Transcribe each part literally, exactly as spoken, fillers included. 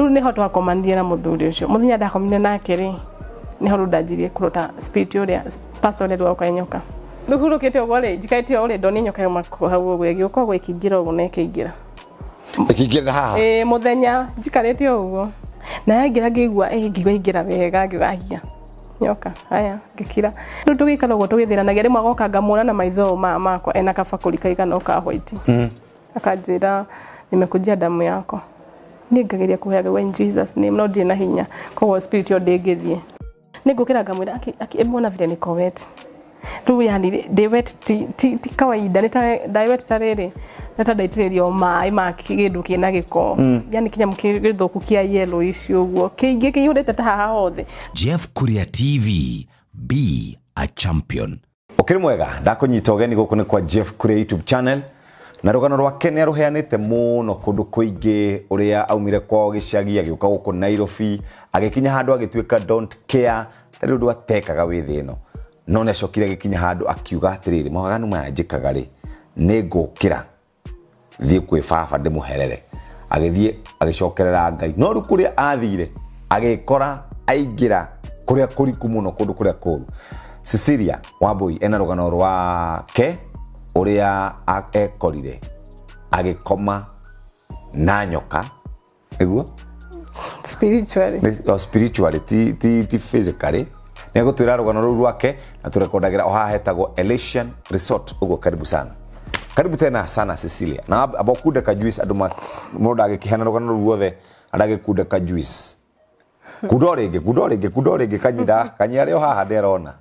Riu ni ho twakomandire na muthuri ucio muthenya ndakomire nake ri ni ho rundajirie kurota spirit uria pastor ule rwa kanyoka nduhurukite ugo ri njikaite uri ndoni nyoka yuma hau ugo giuko gwikingira ugo na ikingira ikingira ha eh muthenya njikarite ugo na yangira ngigua eh ngigwa ingira wega ngigahia nyoka haya ngikira riu tugikara ugo tugithiranagia rimwe agoka ngamura na maitho ma makwa ena kabakuri kaigana oka white mm akajira nimekujia damu yako ningageria kuheaga in Jesus name no ndina hinya kwa spirit yo ndengithie ningukira ngamwira akimona vile niko wet tu yani de wet ti ti kawaida nita direct tarere nata daitirio mai ma kigindu kina giko yani kinya mukigithuku kia yellow icio guo kiingi kiyurete ta haha hothe. Jeff Kuria T V, be a champion. Okiri mwega ndakunyita ogeni guku ni kwa Jeff Kuria YouTube channel na rugano rwake ni aruheanite muno kundu kuingi uria aumire kwao gicagi agiuka guku Nairobi agikinya handu agituika don't care riu ndu atekaga withi ino no ne acokire gikinya handu akiuga atiriri mawaganu manjikaga ri ni ngukira thie kwi baba ndimuherere agithie agicokerera Ngai no ru kuria athire agikora aingira kuria kuriku muno kundu kuria kuru. Cecilia Wambui ena rugano rwake uria akorire agikoma na nyoka eguo spiritually no spiritually ti ti ti physically nego twira rugano ru rwake na turekordagira oha hetagwo Elation Resort ugo karibu sana karibu tena sana Cecilia na abokude ka juice aduma moda agikihana rugano ru ruothe adagikude ka juice kudorege kudorege kudorege kanyida kanyare oha nderona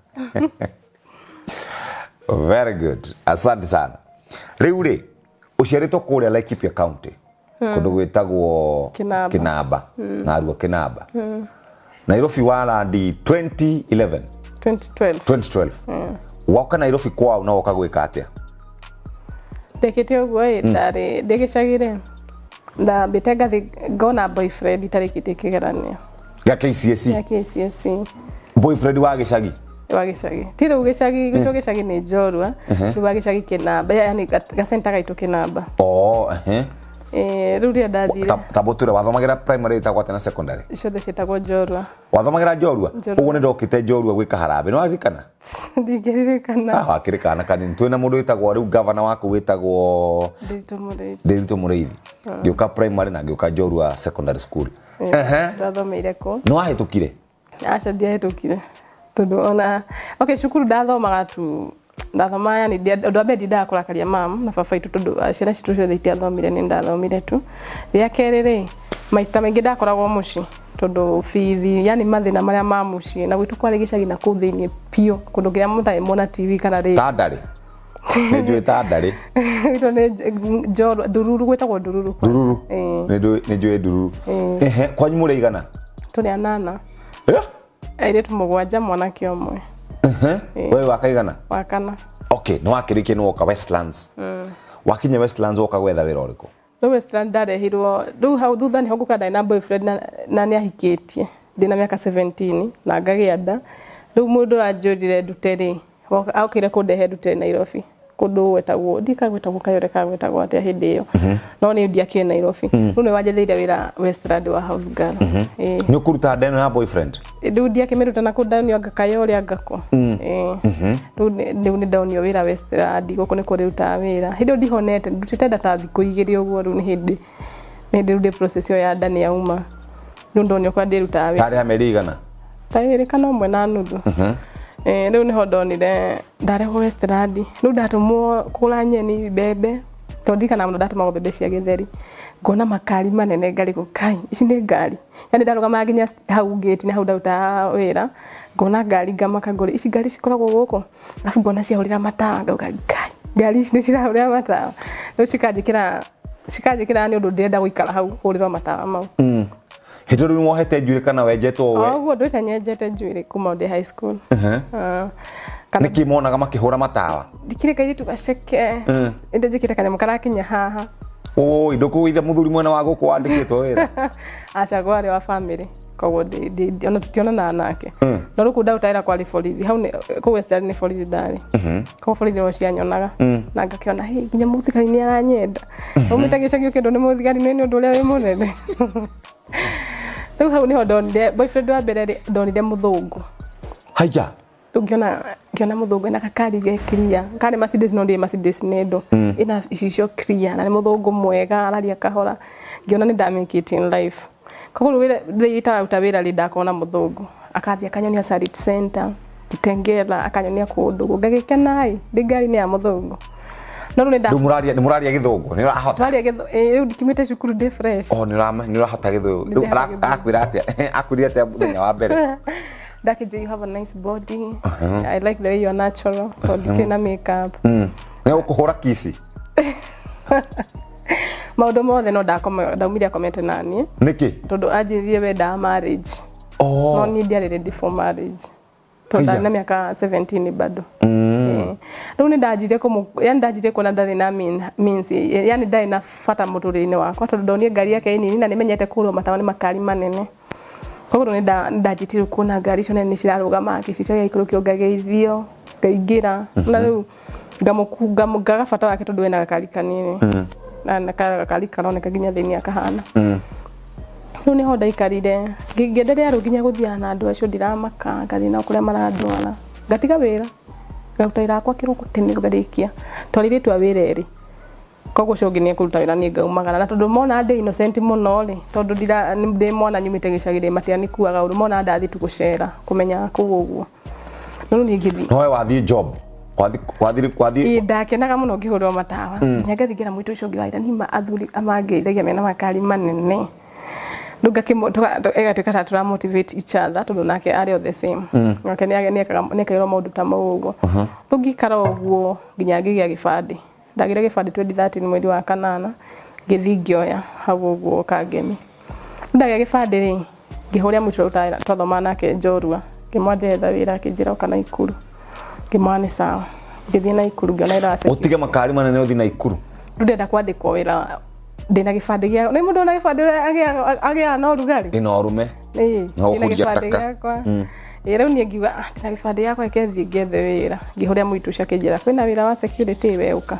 very good asante sana riu ri uciarito kuria Laikipia County kundu gwitagwo Kinaba, Kinaba. Mm. na ruo Kinaba mm. Nairobi wala di twenty eleven twenty twelve twenty twelve mm. Waka Nairobi kwao na waka gwika atia dekete ugo e ndari ndegicagire nda bitega gona boyfriend itarikite kigerania ya K C S E ya K C S E boyfriend wa gicagi wa gicagi tiro gicagi gito gicagi ni njorua ru wa gicagi Kinaba yani gasenta gaito Kinaba oh eh eh ruria ndathire tabotura wathomagira primary ta gwate na secondary ciothe citagwo njorua wathomagira njorua ugu ni ndokite njorua gwika harambe no arikana ndigeririkana ah akirikana kanini twina mundu witagwo riu governor wako witagwo Ndito Mureithi Ndito Mureithi ngioka primary na ngioka njorua secondary school ehe ndathomeire ko no ahetukire acha ndiahetukire tondu ona okay shukuru ndathomaga tu ndathoma yani ndu ambe ndakũrakaria mam na baba itu tondu ciana citu ciothe itiathomire ni ndathomire tu ria kerere maita maingi ndakoragwo muci tondu fithi yani mathina maria ma muci na gwitu kwari gicagi na kuu thiini pio kundu kia mutai mona T V kana ri tandari ni njui tandari ito ni njoro dururu gwetagwo dururu dururu ni njui ni njui dururu ehe kwanyu muri igana turi anana eh airetu mugwanja mwana kiomwe ehe wewe wakaigana wakana okay no akirike no ka Westlands mm wakinya Westlands woka gwetha wira uriko no Westlands ndarehirwo riu hau thutha ni hoguka ndai na boyfriend na, na ni ahikitie ndina miaka seventeen na ngagia nda riu mundu anjurire nduteri aukire kundehe nduteri Nairobi kundu wetagwo ndikagwetagwo kayore kagwetagwo atia hindi iyo no ni ndiakie Nairobi riu ni wanjirire wira Westland wa house girl eh ni kuruta ndeno ya boyfriend riu ndiakie miruta na kundani anga kayore angako eh riu ni ndaunio wira Westland guku ni kuriruta wira hindi ndihonete ndutitenda ta thiku igiri uguo riu ni hindi ni ndi process yo ya ndani ya uma riu ndonio kwa ndiruta wira tari amerigana tayari kana umwe na nuthu eh riu ni hodonire ndareho Westland riu ndatumwo kula nyeni bebe tondika na mundu ndatumwa bebe cia githeri ngona makari manene ngari gukai ici ni ngari yani ndarugama nginya hau gate ni hau ndauta wira ngona ngari ngamaka ngori ici ngari cikoragwo guku afu ngona ciahurira matawa ngauga ngai ngari ici ni cirahurira matawa riu cikanjikira cikanjikira ni undu ndenda guikara hau hurirwa matawa mau mm Hito riu mohete njuire kana wenjetwo we oguo ndwite nyenjete njuire kuma ndi high school uh kana niki monaga makihura matawa dikire kairi tugaceke inde jikire kanya mukarakinya haha oh indo kuitha muthuri mwena wa guku wandikitwo wira acha gwari wa family koguo ndi ona tutionana nake no ruku ndautaira kwa borithi hau ni ku Western ni borithi ndari ko borithi no cianyonaga na ngakiona hey nginya muthikari ni aranyenda umita gicagio kindu ni muthigari ni undu uria wi munene riu hau niho ndonire boyfriend wa mbere ndonire muthungu haya ngiona ngiona muthungu ena kakari ge clear kane Mercedes no ndi Mercedes nendo ina icio clear na ni muthungu mwega araria kahora ngiona ni damake it in life koguo wira thita utawira ri ndakona muthungu akathia akanyonia Sarit Center Kitengela akanyonia kundu ngagikenai ndi ngari ni ya muthungu no ru nda ndumuraria ni muraria githungu ni rahota muraria githu eh ndikimite cukuru de fresh oh ni rama ni rahota githungu akwira atia akwira atia muthenya wa mbere Daki, you have a nice body. Uh-huh. I like the way you are natural. So you can makeup. Mm. Ne ukuhora kisi. Maundu mothe no ndakoma ndaumiria komete nani. Niki? Tondu anjirie wenda marriage. Oh. No need ready for marriage. Tondu na miaka seventeen bado. Mm. Riu ni ndajire ko yani ndajire ko na ndari na means yani ndai na fata muturine wakwa tondu ndonire ngari yake nini na nimenyete kurwo matawa ni makari manene. Koguo ni nda ndajitiru kuona ngari cio nene cirarugama akicicio ya ikuru kio ngageithio ngaingira na riu ngamukunga mugaga fata wake tondu ena gakari kanini na na gakari karoneka nginya thini akahana riu ni ho ndaikarire ngenderea ru nginya guthia na andu acio ndiramaka ngathina kuria maradwara ngatiga wira ngutaira kwa kiruku tene ngarikia twarire twa wireri koguo ciongi ni kuruta wira ni ngaumagara na tondu mona ndi innocent muno ri tondu ndira ndi mwana nyumite gicagire matia ni kuaga uru mona ndathi tu gucera kumenya kuguo no ni ngithi no wathi job wathi wathi wathi i ndakenaga muno ngihurwo matawa nyagathigira mwitu ucio ngiwaira ni ma athuri amangeithagia mena makari manene nduga kimotoka ega tukata tura motivate each other tondu nake ari the same nake ni age ni kairo maundu ta maugo ndugikara uguo nginya ngigia gibandi ndagire gibandi twenty thirteen mwezi wa kanana ngithi ngioya hau uguo kangemi ndagia gibandi ri ngihuria mwitu utaira twathoma nake njorua ngimwandetha wira kinjira kana ikuru ngimani sawa ngithi na ikuru ngiona ira ase utige makari manene uthi na ikuru ndenda kwandikwo wira ndina gibandi gia ni mundu na gibandi agia agia no rugari ino rume eh ndina gibandi giakwa ira ni ngiwa ndina gibandi yakwa ikethi ngethe wira ngihuria mwitu cia kinjira kwina wira wa security weuka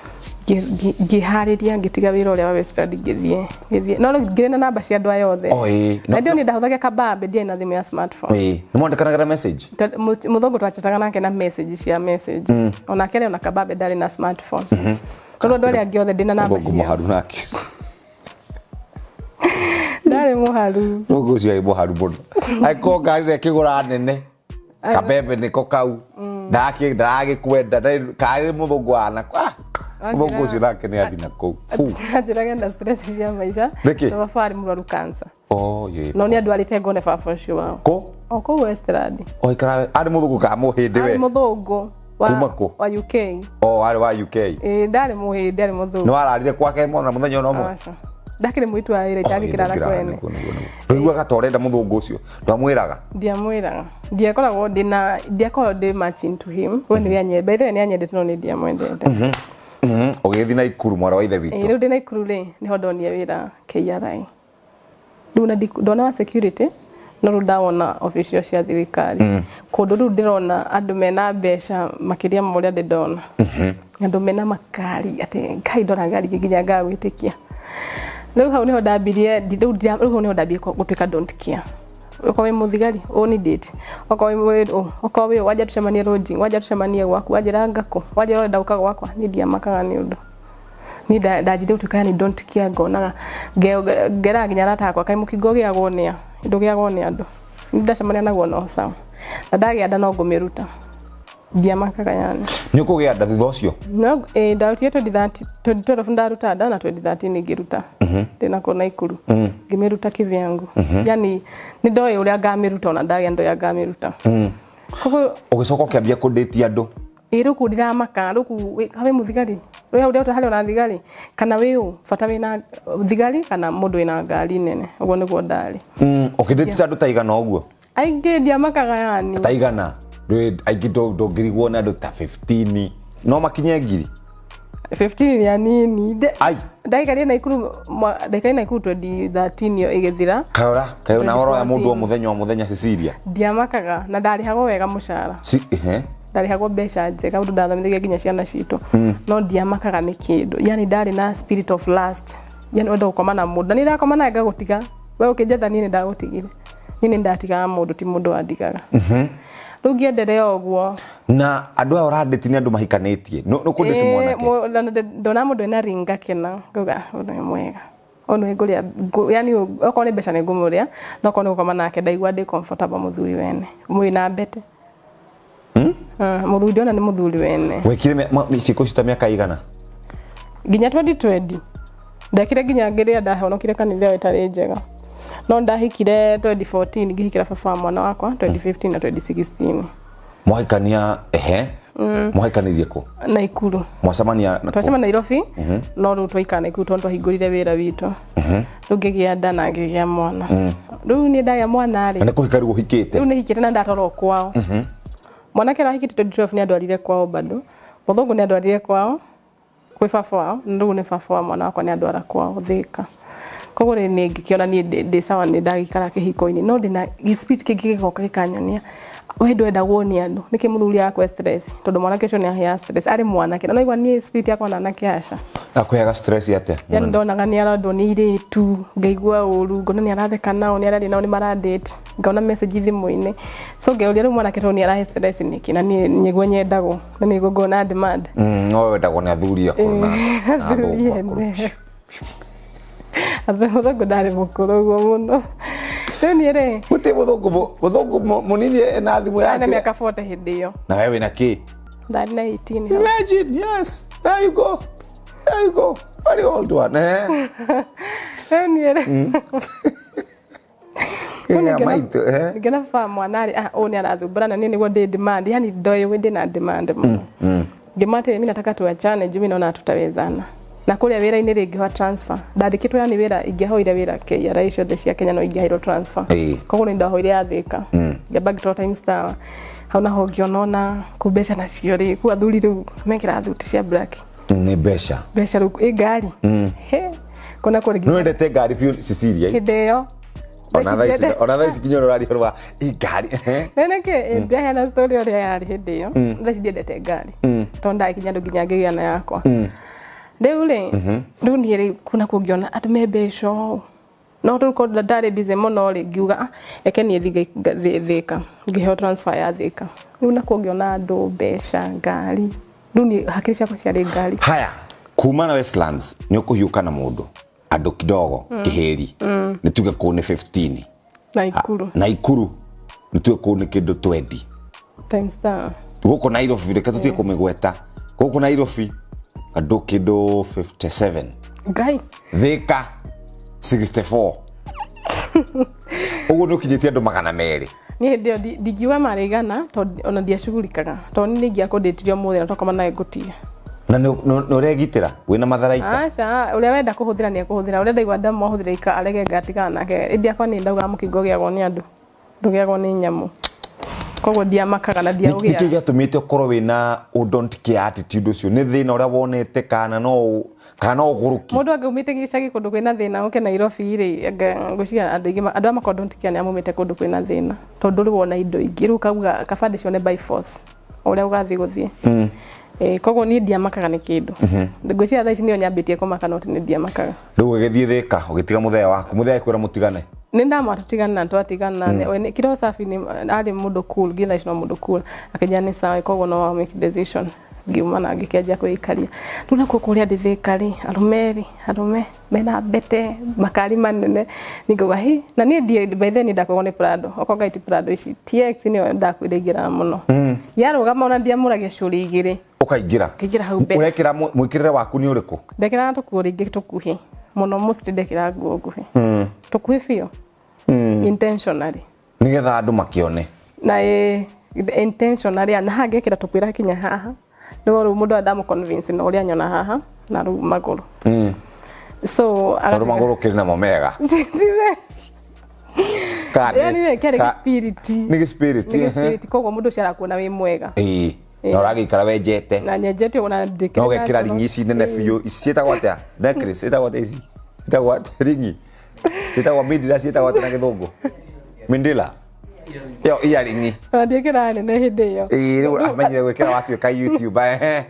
ngihariria ngitiga wira uria wa western ngithie ngithie no ngire na namba cia andu ayothe oh eh ndio ni ndahuthagia kabambe ndie na thimu ya smartphone eh ni mwandikanaga message muthongo twachataga nake na message cia message ona kere ona kabambe ndari na smartphone kono ndore angiothe ndina namba cia muharu nake ndari muharu rogo cio ai muharu bono ai ko ngari re kigura nene kabebe niko kau ndaki ndagi kwenda kari muthungu ana muthungu cio nake ni athina kou ajiraga na stress cia maisha no bafari murwaru cancer oh ye no ni andu arite ngone baba cio wao ko o ko Westland o ikara ari muthungu ka muhindi we ari muthungu wa wa U K oh ari wa U K eh ndari muhindi ari muthungu no ararire kwake mona muthenya no mo ndakire mwitu aire ndagikirana kwene rĩu agatorenda muthungu ucio ndamwiraga ndiamwiraga ndiakoragwo ndina ndiakoragwo ndi matching to him we ni anyende by the way ni anyende no ni ndiamwendete mhm mhm ogethi na ikuru mwara wa ithe witu eh ndi na ikuru ri ni hondonia wira K R I nduna ndona wa security no rudawona official cia thirikari kundu ru ndirona andu mena mbeca makiria muria ndona mhm andu mena makari ate kai ndona ngari nginya ngawitikia riu hau niho ndambirie riu riu niho ndambie gutuika don't care ukowe muthigari oni date ukowe wedo ukowe waje tucemanie roji waje tucemanie gwaku wajira ngako waje rore dauka gwakwa ni ndia makaga ni undu ni ndajire utuika ni don't care ngona ngera nginya ratakwa kai mukingo giagwo nia indu giagwo ni andu ni ndacemania naguo no sawa na ndagia nda no ngumiruta ndia makaga yani ni kugia nda thutha ucio no eh ndautie twenty twelve ndaruta nda na twenty thirteen ngiruta mhm ndina kona ikuru ngimiruta kivyangu yani ni ndoe uria ngamiruta ona ndagia ndo ya ngamiruta mhm koguo ugicoka kiambia kudate andu iru kudira maka ruku kawe muthigari ro uria utahali ona thigari kana wiu fata wina thigari kana mundu ina ngari nene ugo niguo ndari mhm ukidate andu taigana uguo aingi ndia makaga yani taigana ndo aigido ndo ngirigwo na andu ta fifteen no makinye ngiri fifteen ya nini ai ndaikaria na ikuru ndaikaria na ikuru twenty thirteen yo igithira kayora kayo na waro ya mundu o muthenya o muthenya Cecilia ndiamakaga na ndarihago wega mushara si ehe ndarihago mbeca njega undu ndathomithagia nginya ciana citu no ndiamakaga ni kindu yani ndari na spirit of lust yani wendo gukoma na mundu ni ndakoma na ngagutiga we ukijetha nini ndagutigire nini ndatiga mundu ti mundu andigaga mhm rĩu ngĩenderea ũguo na andũ aya ũrandĩti nĩ andũ mahikanetie no no kũndĩti mwanake ndona mũndũ ena ringa kena nguga ũndũ nĩ mwega ono ĩgũrĩa yani okorwo nĩ mbeca nĩ ngũmũrĩa no okorwo nĩ gũkoma nake ndaigua ndĩ comfortable mũthuri wene mwĩna mbete hmm mũthuri ona nĩ mũthuri wene wekire mĩciko cita mĩaka igana nginya twenty twenty ndakire nginya ngĩrĩa ndahonokire kanitha ĩtarĩ njega no ndahikire twenty fourteen ngĩhikira baba mwana wakwa twenty fifteen na twenty sixteen mwahikania ehe mm. mwahikanirie ko Naikuru mwacemania twacema Nairobi mm -hmm. no rĩu twaikara Naikuru tondu twahingũrire wĩra witũ mhm rĩu ngĩgĩa nda na ngĩgĩa mwana rĩu nĩ ndagĩa mwana rĩ na kũhika rĩu ũhikĩte rĩu nĩ hikĩte na ndatwarwo kwao mhm mwanake arahikĩte twenty twelve nĩ andwarire kwao bado mũthũngũ nĩ andwarire kwao kwĩ baba wao rĩu nĩ baba wa mwana wakwa nĩ andwara kwao Thika koguo nĩ ngĩkiona niĩ ndĩ sawa nĩ ndagĩikara kĩhiko-inĩ no ndĩna gĩspirit kĩngĩ gĩgoka gĩkanyonia we ndwendagwo nĩ andũ nĩkĩ mũthuri yakwa stress tondũ mwanake ũcio nĩ ahĩa stress arĩ mwanake na naigua niĩ spirit yakwa na anake aca akũheaga stress yate yani ndonaga nĩ arandwo nĩ irĩtu ngaigua ũru ngona nĩ aratheka nao nĩ araria nao nĩ maradate ngaona message thimũ-inĩ so ngeuria rĩu mwanake tondũ nĩ arahe stress nĩkĩ na niĩ nĩguo nyendagwo na nĩguo ngona demand no wendagwo nĩ athuri akũrũ na athũngũ Athũngũ ndarĩ mũkũrũ ũguo mũno rĩu niĩ rĩ gũtĩ mũthũngũ mũthũngũ mũnini na thimũ yake na mĩaka forty hĩndĩ ĩyo na wewe na kĩ ndarĩ na eighteen imagine yes there you go there you go very old one eh rĩu niĩ rĩ ya maito eh ngena baba mwana rĩ ah ũũ nĩ arathumbũra na niĩ nĩguo ndĩ demand yani ndoĩ we ndĩ na demand mũno ngĩmate mimi nataka tuachane juu mimi naona tutawezana na kuria wira ini ringi wa transfer ndandikitwo yani wira ingihoire wira K R A ciothe cia Kenya no ingihairwo transfer koguo ni ndahoire athika ngamba ngitwa time star hau naho ngionona kubeca nacio ri ku athuri riu mekira thuti cia black ni beca beca riu i ngari he kona kuri no ndete ngari biu Cecilia hideo ona thaisi ona thaisi kinyo rari horwa i ngari nene ke ndaya na story ore yari hideo thaisi ndete ngari tonda ikinya nginya ngigia na yakwa Rĩu rĩ, rĩu niĩ rĩ kuna kũngiona andũ me mbeca no rĩu ndarĩ busy mũno rĩ ngiuga eke niĩ thiĩ Thika ngĩheo transfer ya Thika rĩu na kũngiona andũ mbeca ngari rĩu niĩ hakiri ciakwa ciarĩ ngari haya kuma na Westlands nĩ ũkũhiũka na mũndũ andũ kidogo kĩheri nĩ tuge kũ nĩ fifteen Naikuru Naikuru nĩ tuge kũ nĩ kĩndũ twenty time star gũkũ Nairobi reke tũtige kũmĩgweta gũkũ Nairobi andũ kĩndũ fifty-seven Ngai Thika sixty-four ũguo nĩ ũkinyĩtie andũ magana merĩ niĩ ndio ndigiwa marĩgana tondũ ona ndiacugurikaga tondũ nĩ ngiakũndĩtirio mũthenya tokoma nawe ngũtiga na nĩ ũregitĩra wĩna matharaita aca ũrĩa wenda kũhũthĩra nĩ akũhũthĩra ũrĩa ndaigua ndamu ahũthĩra ika arege ngatigana nake ĩndĩ akwa nĩ ndauga mũkingo gĩagwo nĩ andũ ndũgĩagwo nĩ nyamũ koguo ndiamakaga na ndiaũgĩa nĩkĩ gĩatũmĩte ũkorwo wĩna don't care attitude ũcio nĩ thĩna ũrĩa wonete kana no kana ũgũrũki mũndũ angiumĩte gĩcagi kũndũ kwĩna thĩna ũke Nairobi rĩ ngũciria andũ aingĩ andũ ama don't care nĩ amumĩte kũndũ kwĩna thĩna tondũ rĩ wona indo ingĩ rĩu kauga kabande cione by force ũrĩa ũgathiĩ gũthiĩ eh koguo niĩ ndiamakaga nĩ kĩndũ ngũciria thaa ici nĩo nyambĩtie kũmaka no nĩ ndiamakaga rĩu ũgĩthiĩ Thika ũgĩtiga mũthenya waku mũthenya kwĩra mũtigane nĩ ndamatutigana na twatigana we kiro safi ni ari mundu cool githa icio mundu cool akija ni sawa koguo no make decision ngiuma na ngĩkĩanjia kwĩikaria rĩu nakuo kũrĩa ndĩthĩka rĩ arumeri arume mena mbete makari manene ningauga hi na niĩ ndie by then ndakorwo nĩ Prado okonga iti Prado ici T X nĩyo ndakwĩrĩgĩra mũno yarũgama ona ndiamũragia cũri igĩrĩ ũkaingĩra ngĩingĩra hau mbere ũrekĩra mwĩkĩrĩre waku nĩ ũrĩkũ ndekĩra tũkuo rĩngĩ tũkuhĩ mũno most ndekĩra nguo nguhĩ tũkuhĩ biũ intentionally nigetha andũ makĩone na eh intentionally na hangĩkĩra tũkwĩra kinya haha nĩguo rĩu mũndũ adamu convince na ũrĩa nyona haha na rĩu magũrũ so tondũ magũrũ kĩrĩ namo mega yani nĩ kĩarĩ spirit nĩ spirit spirit koguo mũndũ ũcio arakuona wĩ mwega ĩĩ na ũragĩikara wenjete na nyenjete ona ndĩkĩra no gĩkĩra ringi ici nene biũ ici ciĩtagwo atĩa necklace ciĩtagwo atĩa ici ciĩtagwo atĩa ringi ciĩtagwo mindila ciĩtagwo atĩa na gĩthũngũ mindila yo earring ndĩkĩra nene hĩndĩ ĩyo ĩĩ rĩu amenyire gwĩkĩra watuĩka YouTube eh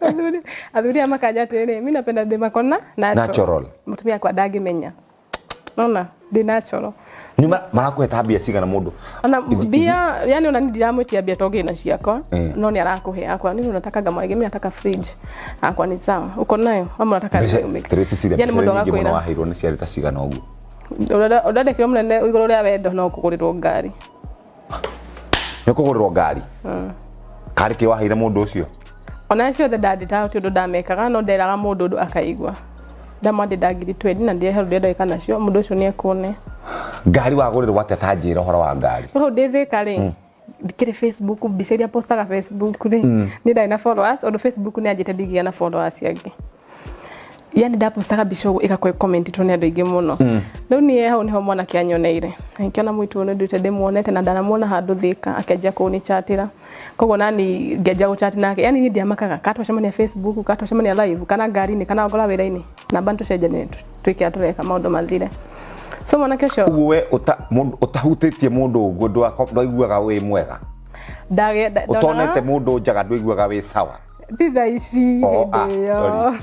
athuri amakanja atĩrĩ mimi napenda ndĩmakona natural mũtumia kwa ndangĩmenya Nona ndi natural Nima marakuheta mbia cigana mundu ana bia yani ona ndiramwitia bia toge na ciakwa no ni arakuhe akwa ni unataka gamage mimi nataka fridge akwa ni sawa uko nayo ama unataka Cecilia yani mundu agakwira wahirwo ni ciarita cigana ugu odade kiro munene igoro ria wendo no kugurirwo ngari ni kugurirwo ngari kari ki wahire mundu ucio ona cio the dad ta ti undu ndamekaga no nderaga mundu undu akaigwa ndamande ndagiri twendi na ndiye hero ndenda kana cio mundu ucio ni ekone ngari wagurirwo atya tanjira horo wa ngari ho ndithika ri ndikire Facebook mbica iria postaga Facebook ri ni ndai na followers on Facebook ni ajite ndigia na followers yake yani ndapostaga mbica igakwe comment tu ni andu ingi muno riu ni hau niho mwana kianyoneire nkiona mwitu ni ndute demuonete na ndanamuona handu thika akenja kuni chatira kogo nani ngeja guchat nake yani ni ndiamakaga katwacemania Facebook katwacemania live kana ngari ni kana ngora wira-ini na bantu cenjane twike atureka maundu mathire so mwana kesho uwe uta mundu utahutitie mundu ugu ndwaiguaga wi mwega ndage utonete mundu njaga ndwaiguaga wi sawa thitha ici yo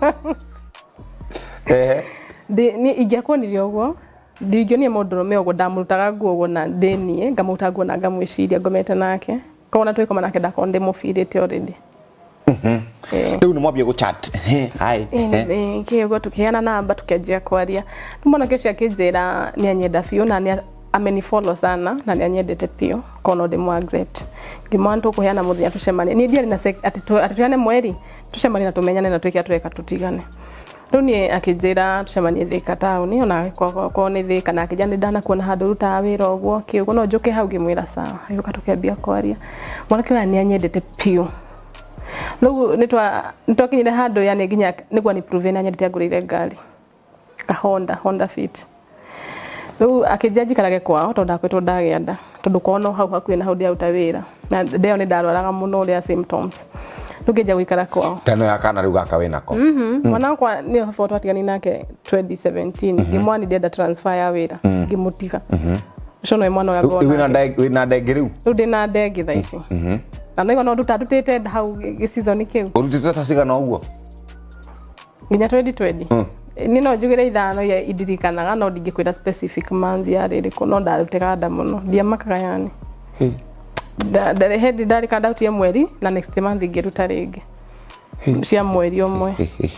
eh de ni ingekuonirio uguo ndigionie mundu rume uguo ndamurutaga nguo uguo na ndenie ngamuta nguo na ngamwiciria ngomete nake kona twikoma nake ndakonde mufirite already mhm riu ni mwambie guchat hi eh kiego tukiana namba tukianjia kwaria mbona kesho akinjira ni anyenda fio na ni ameni follow sana na ni anyendete pio kono de mu accept ngimwanto kuheana muthia tucemanie ni ndiari na atituane mweri tucemanie na tumenyane na twiki atureka tutigane runi akinjira tucemanie thika town ona kwa kwa ni thika na akijani ndana kuona handu ruta wira uguo kiugo no njuke hau ngimwira sawa yuka tukiambia kwaria mwanake wa ni anyendete pio Lugu nitwa nitokinyire handu yani ginya nigwa ni prove na nyendete agurire ngari ka Honda Honda Fit Lugu akijaji karage kwao tonda kwetwo ndagianda tondu kono hau hakuye na haundi auta wira na ndeo ni ndarwaraga muno ria symptoms lugeja gwikara kwao tano ya kana ruga ka wina ko mhm mwana kwa ni photo atigani nake twenty seventeen ngimwani ndenda transfer ya wira ngimutika mhm shono mwana ya gona wina ndege wina ndege riu ndina ndege thaici mhm na nigo no tutatutete hau season kiu urutite ta cigana uguo nginya twenty twenty ni no njugire ithano ya idirikanaga no ndingikwira specific month ya riri ko no ndarutega nda muno ndiamakaga yani ndare hendi ndari kada utie mweri na next month ngiruta ringi cia mweri omwe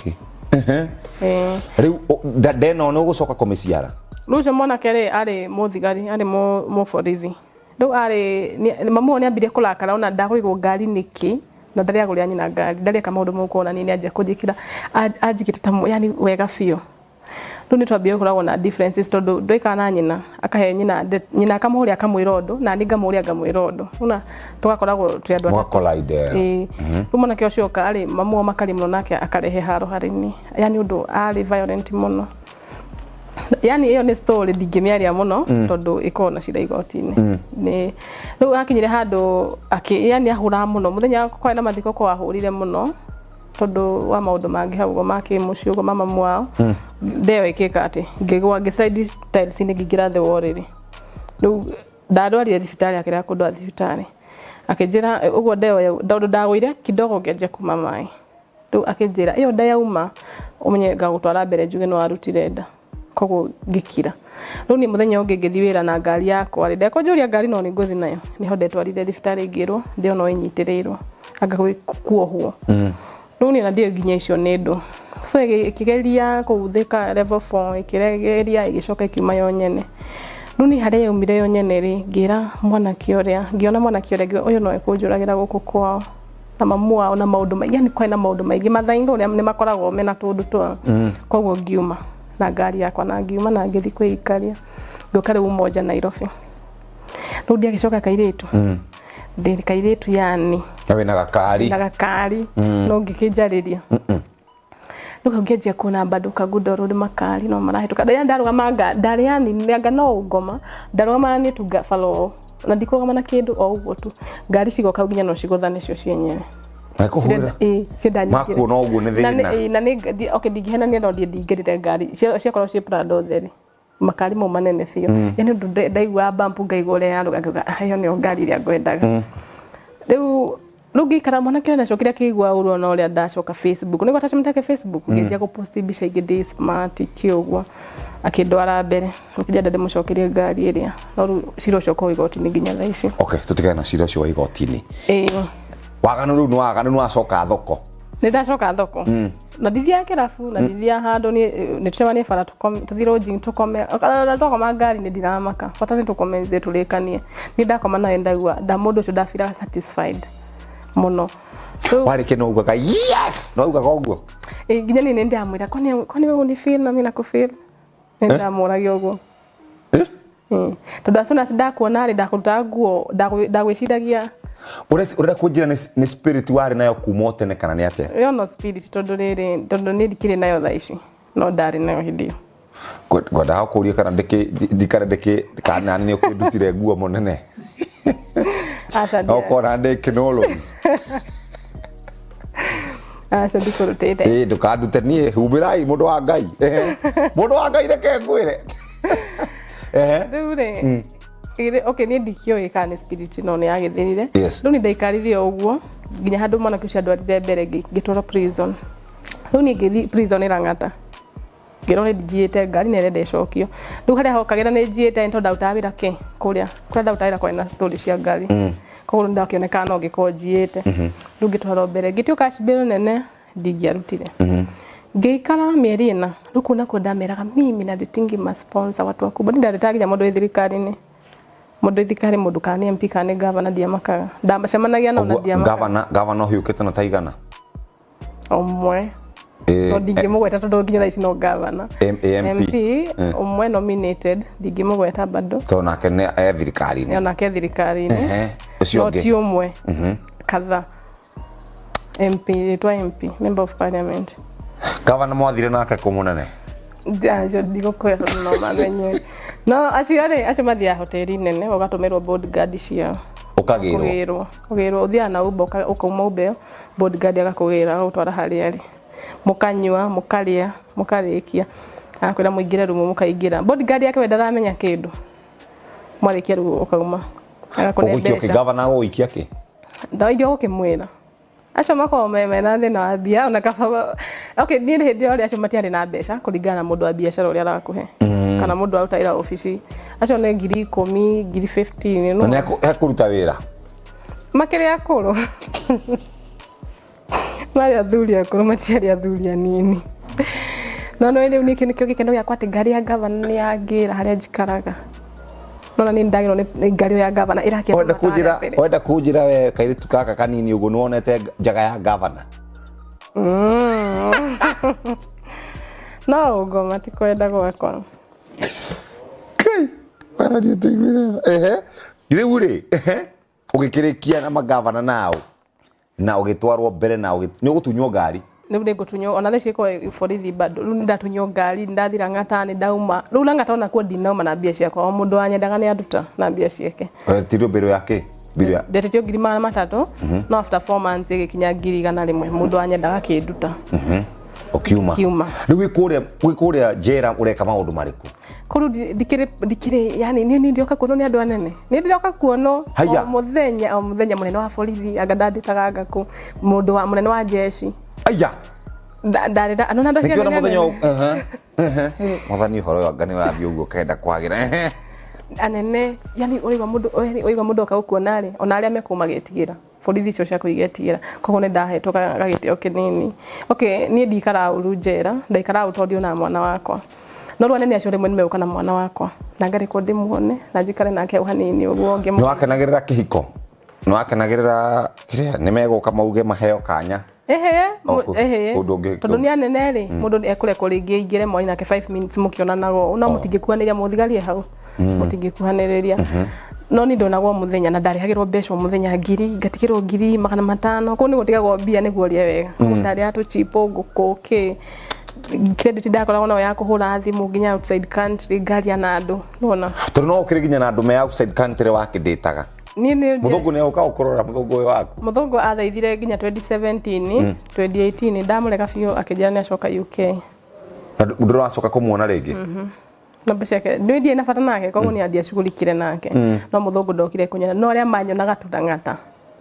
eh riu ndeno no gucoka komisiara rujo mona kere ari muthigari ari mo mo forithi ndo ari mamu ni ambire kulakara ona ndakurirwo ngari niki na ndari aguria nyina ngari ndari kama undu mukona ni aje kujikira ajikita tamu yani wega fio ndo ni twambie kuragwo na differences tondu ndoikana nyina akahe nyina nyina akamuria akamwirondo na ni ngamuria ngamwirondo una tugakoragwo twi andu atatu collide eh rumona kio cioka ari mamu makari muno nake akarehe haro harini yani undu ari violent muno yani iyo ni story ndingimiaria muno tondu ikona cira igotini ni riu akinyire handu aki yani ahura muno muthenya kwa na mathiko kwa ahurire muno tondu wa maundu mangi hau make mucio go mama mwao ndeo ikika ati ngigwa ngislide tiles ni ngigira the worry riu ndadwaria thibitari akira kundwa thibitari akijira uguo ndeo ndondo ndagwire kidogo ngeje kuma mai riu akijira iyo ndayauma umenye ngagutwara mbere njuge no arutire nda kogo gikira riu ni muthenya ungi ngithi wira na ngari yakwa ri ndeko njuria ngari no ni nguthi nayo niho ndetwarire thibitari ngirwo ndio no inyitirirwo anga kuohwo riu ni na ndio ginya icio nindu so ikigeria kuuthika level four ikigeria igicoka ikiuma yo nyene riu ni haria yaumire yo nyene ri ngira mwana kioria ngiona mwana kioria uyu no ekunjuragira guku kwao na mamu wao na maundu maingi yani kwa na maundu maingi mathainga uria ni makoragwo mena tundu twa koguo ngiuma na ngari yakwa na ngiuma na ngithi kwikaria ngokare umoja Nairobi riu ndia gicoka kairitu ndi kairitu yani nawe na gakari na gakari no ngikijariria riu ngianjia kuona bado kagudoro ri makari no marahituka ndia ndaruga manga ndari yani nanga no ngoma ndaruga mani tuga falo na ndikuruga mana kindu o uguo tu ngari cigoka nginya no ciguthane cio cienyewe Nakuhura. Eh, cidanya. Maku no ugu ni thina. Na na ni okay digihena ni no ndi ndigirire ngari. Cia korwo ci Prado theri. Makari mo manene fio. Yani ndu ndaigwa bump ngaigore ya ruga ngaga ayo ni ngari ria ngwendaga. Riu Rugi kara mwana kira nacokira kigwa uru na uria ndacoka Facebook niguo atacimtake Facebook ngejia ku post bica igä smart kiogwa akindwara mbere ngija ndade mucokerie ngari iria no ciro coko igoti-ini nginya thaa ici. Okay, tutigane na ciro cio igoti-ini. Eh. Waganu riu ni waganu ni wacoka thoko. Ni ndacoka thoko. Mm. Na ndithia kirabu na ndithia handu ni ni tucemanie bara tuthiro jing tukome kana tukoma ngari ni ndiramaka bata ni tukome ithe tulikanie ni ndakoma na ndagua nda mundu ucio ndafira satisfied muno. Wari kino ugaga yes no ugaga uguo. Eh nginya ni ndamwira kwani kwani wewe ni feel na mimi nakufeel. Ndamuragia uguo. Eh? Eh. Tondu acona ndakuona ari ndakuruta nguo ndagwiciragia Ure ure kujira ni, ni spirit wari nayo kumotene kana ni ate? Yo no spirit tondu riri tondu ni dikire nayo thaa ici. No ndari nayo hindi. Goda hakuria kana ndeke dikare ndeke kana ni okudutire nguo monene. Asa dia. Okora ndeke nolos. Asa dikorutete. Eh ndukadute nie hubirai mundu wa Ngai. Eh. Mundu wa Ngai reke ngwire. Eh. Dure. Ire okay ni ndikio ikane spirit no ni agithirire. Riu ni ndaikarire uguo nginya handu mwana kucia ndwarire mbere ngitwara prison. Riu ni ngithi prison irangata. Ngirone ndijiete ngari nere ndecokio. Riu haria hokagira ni njiete nto ndautawira ke kuria. Kuria ndautawira kwa na story cia ngari. Mm. Koguo ndakioneka no ngiko njiete. Riu ngitwara mbere ngitioka cibiro nene ndingiarutire. Mhm. Ngeikara mieri ina. Riu kuna ko ndameraga mimi na nditingi ma sponsor watu wakubwa ndaretaginya mundu thirikari-ini. Mundu thikari mundu kani M P kani governor ndiamakaga ndamacemanagia na ona ndiamakaga governor governor hiyo kete na taigana omwe eh no ndingimugweta tondu nginya thaa ici no governor M P omwe nominated ndingimugweta bado to nake ne e thirikari-ini ya nake thirikari-ini ehe ucio ngi ti omwe mhm kadha M P to M P member of parliament governor mwathire nake kumunene Ajo digo kwera no mamenye. No aciare acio mathia hoteli nene ugatumirwo bodyguard cia ukagirwo ukagirwo ukagirwo uthia na ubo ukauma ube bodyguard agakugira utwara hali ali mukanywa mukaria mukarikia akwira muingire rumu mukaingira bodyguard yake we ndaramenya kindu mwarikia ru ukauma agakone besha ukiyo governor wo ikia ki nda idio ukimwira acio mako meme na thina wa bia ona kaba okay ni hindi ori acio matiari na besha kuringana mundu wa biashara uri arakuhe kana mundu autaira ofisi acio ne ngiri ikumi ngiri fifteen no ne akuruta wira makere akoro mari athuri akoro matiari athuri nini no no ile unike nikyo gikendo gya kwate ngari ya governor ni yagira haria njikaraga no ni ndagiro ni ngari ya governor irakia wenda kujira wenda kujira we kairitu kaka kanini ugo nuonete njaga ya governor mm no ugo matikwenda gwakwa kai wala ndio tuimire ehe ile ure ehe ugikirikia na magavana nao na ugitwarwo mbere na ni ugutunywo ngari ni bude gutunyo ona theci ko borithi bado ru ndatunyo ngari ndathira ngata ni ndauma ru ngata ona ku ndinauma na bia ciakwa o mundu anyendaga ni anduta na bia ciake tirio biro yake biro ya ndetitio ngiri mana matatu no after four months igikinya ngiri igana rimwe mundu anyendaga kinduta mhm okiuma kiuma riu wikuria wikuria jera ureka maundu mariku kuru dikire dikire yani ni ni ndioka kuono ni andu anene ni ndioka kuono o muthenya o muthenya munene wa borithi agadanditaga ngaku mundu wa munene wa jeshi aya ndarida anona ndo cia muthenya ehe ehe muthani horo yo ngani wa biugo kenda kwagira ehe anene yani oiga mundu oiga mundu akakuona ri ona aria mekuma getigira borithi cio cia kuigetigira koguo ni ndahetwo gagitio kinini okay ni ndikara urujera ndaikara utondio na mwana wakwa no rwane ni acio rimwe nimeuka na mwana wakwa na ngari ko ndimuone na njikare nake uhanini uguo nge no akenagirira kihiko no akenagirira kiria nimeguka mauge maheo kanya ehe ehe tondu ni anene ri mundu ekure kuringi ingire mwani nake five minutes mukionanago una mutingikuhaniria muthigari hau mutingikuhaniriria no ni ndonagwo muthenya na ndari hagirwo besho muthenya ngiri ngatigirwo ngiri magana matano ko ni gutigagwo bia ni guoria wega ndari atu chipo gukoke credit ndakora na ya kuhura thimu nginya outside country ngari ana andu nona tondu no ukiriginya na andu me outside country wakinditaga ni ni muthungu ne uka ukorora muthungu uyu waku muthungu athaithire nginya twenty seventeen twenty eighteen ndamureka biyo akijana acoka U K ndoro acoka kumuona ringi mhm na bashaka ndio ndiye nafata nake koguo ni adia shugulikire nake no muthungu ndokire kunyana no aria manyonaga tutangata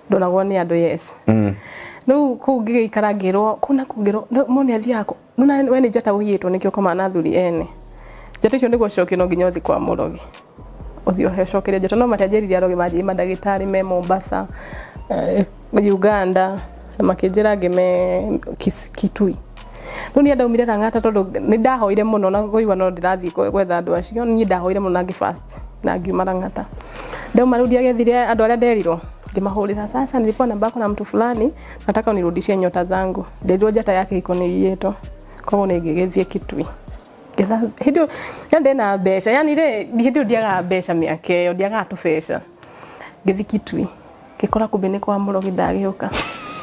ndonagwo ni andu yes mm no ku ngigikara ngirwo kuna kungirwo mone athi yako nuna we ni njata uyitwo nikio koma na thuri ene njata icio niguo coki no nginya uthi kwa murogi uthi ohe cokire njata no matajiriria arogi maji madagitari me Mombasa uh, Uganda na makinjira ngime Kitui no ni ndaumire Lang'ata tondu ni ndahoire muno na goigwa no ndirathi gwetha andu acio ni ndahoire muno na ngi fast na ngiuma Lang'ata ndauma rudi agethire andu aria nderirwo ngimahurira sasa nilipo namba yako na mtu fulani nataka unirudishie nyota zangu ndio njata yake iko ni yeto kwa hiyo nigegethie Kitui getha hidio yande na besha yani ile hidio ndiaga besha miake yo ndiaga tufesha ngithi Kitui gikora kubene kwa murogi ndagiuka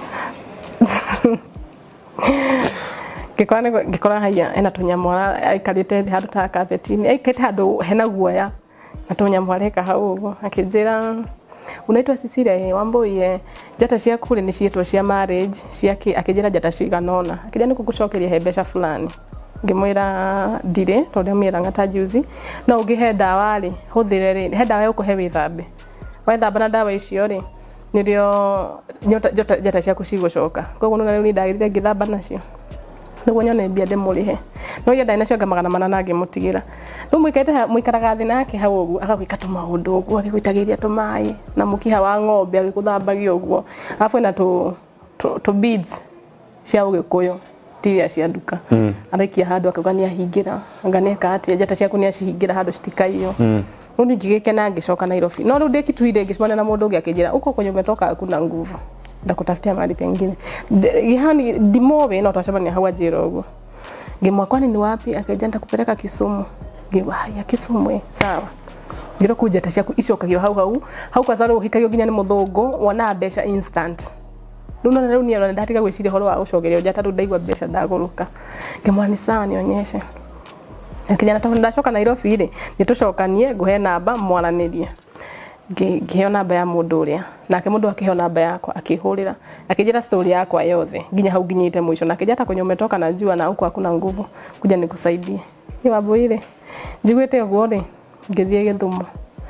gikora gikora haya ena tunyamwara aikarite handu ta carpetini aikite handu hena guoya na tunyamwareka hau ugo akinjira unaitwa Cecilia Wambui njata cia kule ni cietwa cia marriage ciake akinjira njata ciganona akija ni kugucokeria he besha fulani ngimwira ndire tondu mira ngata juzi na ungihe dawa ri huthire ri he dawa ukuhe withambe waithamba na dawa icio ri nirio nyota njata njata ciaku cigucoka koguo nuna riu ni ndagirire ngithamba nacio niguo nyone mbia ndimurihe no ya ndaina cio ngamagana mana na ngimutigira no mwikaite mwikaraga thi nake hau uguo agagwika tumaundu uguo agigwitagiria tumai na mukiha wa ng'ombe agikuthambagia uguo afu na tu tu beads cia ugikuyo tiria cia nduka mm. Araikia handu akagania hingira ngania kati njata ciaku ni acihingira handu citikaio mm. Nuni ngigikena ngicoka Nairobi no riu ndikituire ngicimana na mundu ungi akijira uko kwenye umetoka kuna nguvu ndakutafutia mahali pengine yani dimowe na utashaba hawa jiro ugo ngimwa kwani ni wapi akajenda kupeleka Kisumu ngiwa haya Kisumu sawa ngiro kuja tashaku icokagio hau hau hau kwa zaro hikagio ginya ni muthungu wona besha instant nuna na runi yana ndatiga gwicire horo wa ucogerio njata ru ndaigwa besha ndaguruka ngimwa ni sawa nionyeshe akijana ta ndacoka Nairobi ri nitucokanie nguhe namba mwaranirie ngiheo namba ya mundu uria nake mundu akiheo namba yakwa akihurira akijira story yakwa yothe nginya hau nginyite mwisho nake jata kwenye umetoka na jua na huko hakuna nguvu kuja nikusaidie ni Wambui njiguite uguo ri ngithie Githumo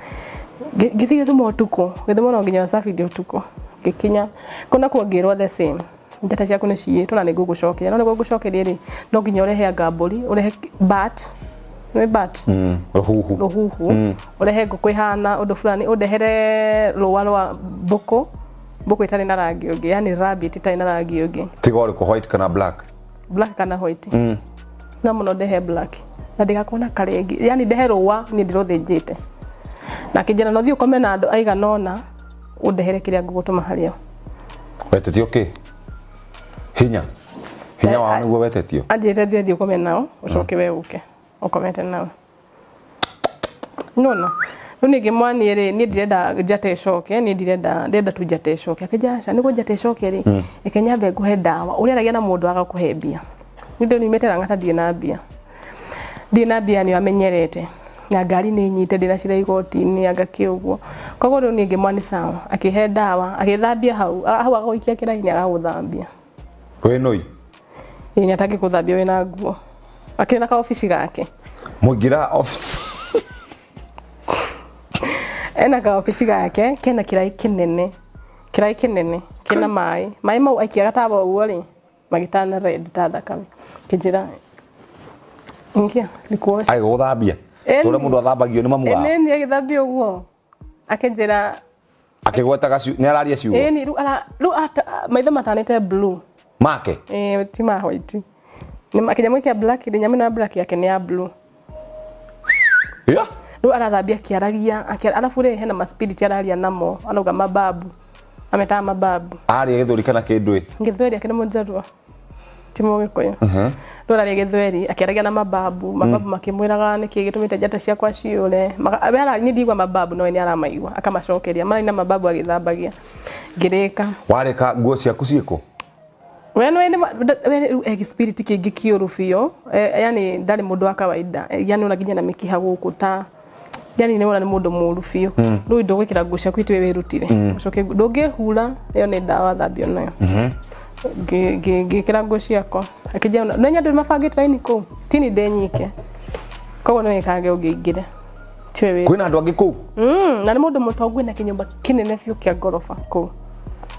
ngithie Githumo tuko Githumo no nginya safi ndio tuko gikinya kuna kuongirwa the same njata ciaku ni ciitwo na nigugucokeria no nigugucokeria ri no nginya urehe ngamburi urehe bat we bat mm ruhuhu ruhuhu mm. Urehe ngukwe hana undu fulani udehere ruwa rwa mboko mboko itari na rangi ungi yani rabbit itari na rangi ungi tigore ko white kana black black kana white mm na muno dehe black na ndikakona karengi yani dehe ruwa ni ndirothinjite na kijana no thio komena andu aiganona udehere kiria ngugutuma hario wetetio ke hinya hinya wa niguo wetetio anjire thio thio komena ucoke we uke ukomete nao no no nuni ngimwani ri ni ndirenda njate coke ni ndirenda ndirenda tu njate coke akijasha niguo njate coke ri ikenyambe nguhe dawa uri aragia na mundu agakuhembia nindo nimete Lang'ata ndie na mbia ndie na mbia ni amenyerete na ngari ni nyite ndina cira igoti ni agaki uguo koguo riu ni ngimwani sawa akihe dawa agithambia hau hau agoikia kiraini agaguthambia we noi ni ataki kuthambia we na nguo akina ka office gake mugira office ena ka office gake kena kirai kinene kirai kinene kina mai mai mau aikia gatabo uguo ri magitana red tathaka kijira ingia likuosha ai guthambia tore mundu athambagio ni mamu wa ene ni agithambia uguo akenjira akigweta gacu ni araria ciugo eh ni ru ara ru maitho matanete blue make eh ti ma white ni makinyamo kia black ni nyamena black yake ni ya blue ya ru arathambia kiaragia akia alafu re hena ma spirit araria namo anoga mababu ameta mababu ari githuri kana kindwi ngithweri akina munjarwa timo gikoyo mhm ru araria githweri akiaragia na mababu mababu makimwiraga niki gitumite njata cia kwa ciure ara ni ndigwa mababu no ni aramaigwa akamacokeria mara ina mababu agithambagia ngirika wareka nguo ciaku ciiko wenu ene ene spirit kingi kiuru fio yani ndari mundu wa kawaida yani unaginya na mikiha guku ta yani ni wona ni mundu muru fio ndu ndo gwikira ngusha kwitwe wirutire ucoke ndungihura iyo ni dawa thambio nayo mhm ge ge kira ngusha ko akija no nya ndu mafangite line ko tini denyike ko no ikage ugigire tiwe kwina andu angi ku mm na ni mundu mutongu na kinyumba kinene fio kia gorofa ko